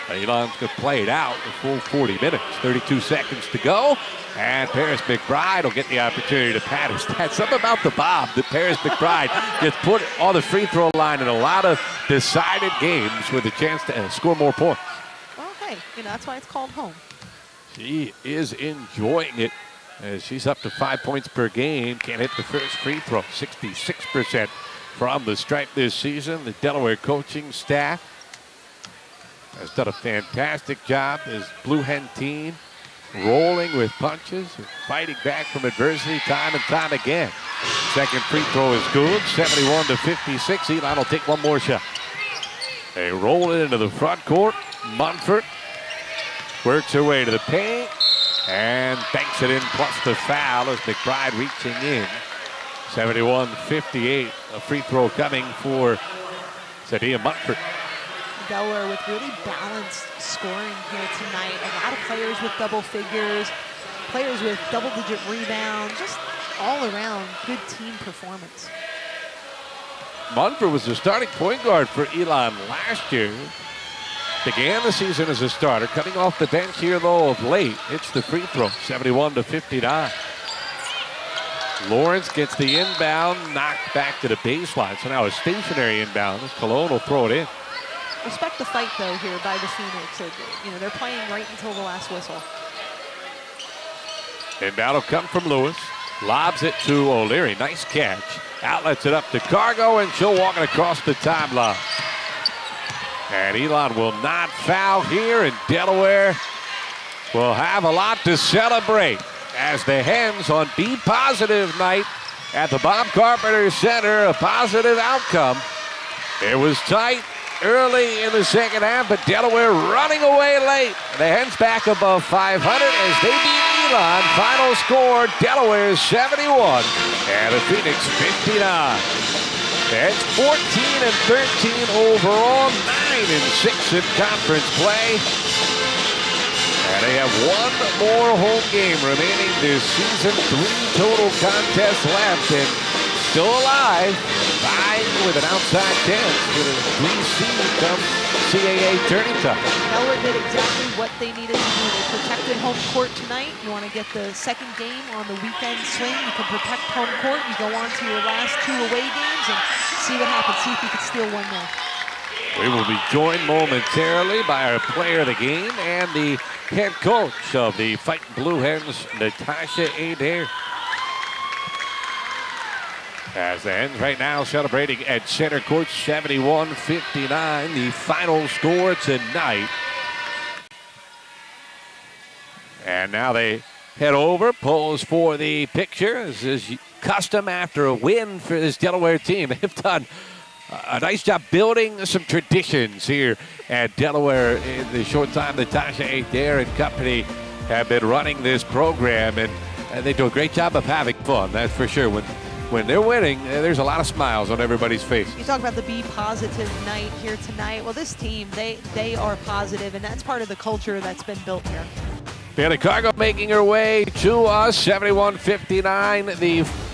Elon's going to play it out the full forty minutes. thirty-two seconds to go. And Paris McBride will get the opportunity to pat his stats. Something about the bob that Paris McBride gets put on the free throw line in a lot of decided games with a chance to uh, score more points. Well, hey, you know, that's why it's called home. She is enjoying it as she's up to five points per game. Can't hit the first free throw. sixty-six percent from the stripe this season. The Delaware coaching staff has done a fantastic job. This Blue Hen team rolling with punches, fighting back from adversity time and time again. Second free throw is good, seventy-one to fifty-six. Elon will take one more shot. They roll it into the front court. Munford works her way to the paint and banks it in, plus the foul as McBride reaching in. seventy-one fifty-eight, a free throw coming for Sadia Munford. Delaware with really balanced scoring here tonight. A lot of players with double figures, players with double-digit rebounds, just all around good team performance. Munford was the starting point guard for Elon last year. Began the season as a starter, coming off the bench here though of late. Hits the free throw, seventy-one to fifty-nine. Lawrence gets the inbound, knocked back to the baseline. So now a stationary inbound as Cologne will throw it in. Respect the fight, though, here by the Phoenix. It, you know, they're playing right until the last whistle. Inbound will come from Lewis. Lobs it to O'Leary. Nice catch. Outlets it up to Cargo, and she'll walk it across the timeline. And Elon will not foul here, and Delaware will have a lot to celebrate as the Hens on B positive night at the Bob Carpenter Center. A positive outcome. It was tight early in the second half, but Delaware running away late. The Hens back above five hundred as they beat Elon. Final score, Delaware seventy-one and the Phoenix fifty-nine. It's fourteen and thirteen overall, nine and six in conference play. And they have one more home game remaining this season. Three total contests left, and still alive, vying with an outside chance for the three seed come C A A tourney time. Delaware did exactly what they needed to do. They protected home court tonight. You want to get the second game on the weekend swing. You can protect home court. You go on to your last two away games and see what happens. See if you can steal one more. We will be joined momentarily by our player of the game and the head coach of the Fighting Blue Hens, Natasha Adair. As the Hens right now celebrating at center court, seventy-one fifty-nine, the final score tonight. And now they head over, pose for the picture. This is custom after a win for this Delaware team. They've done a nice job building some traditions here at Delaware in the short time that Natasha Adair and company have been running this program. And, and they do a great job of having fun, that's for sure. When When they're winning, there's a lot of smiles on everybody's face. You talk about the be positive night here tonight. Well, this team, they they are positive, and that's part of the culture that's been built here. Bailey Cargo making her way to us, seventy-one fifty-nine, the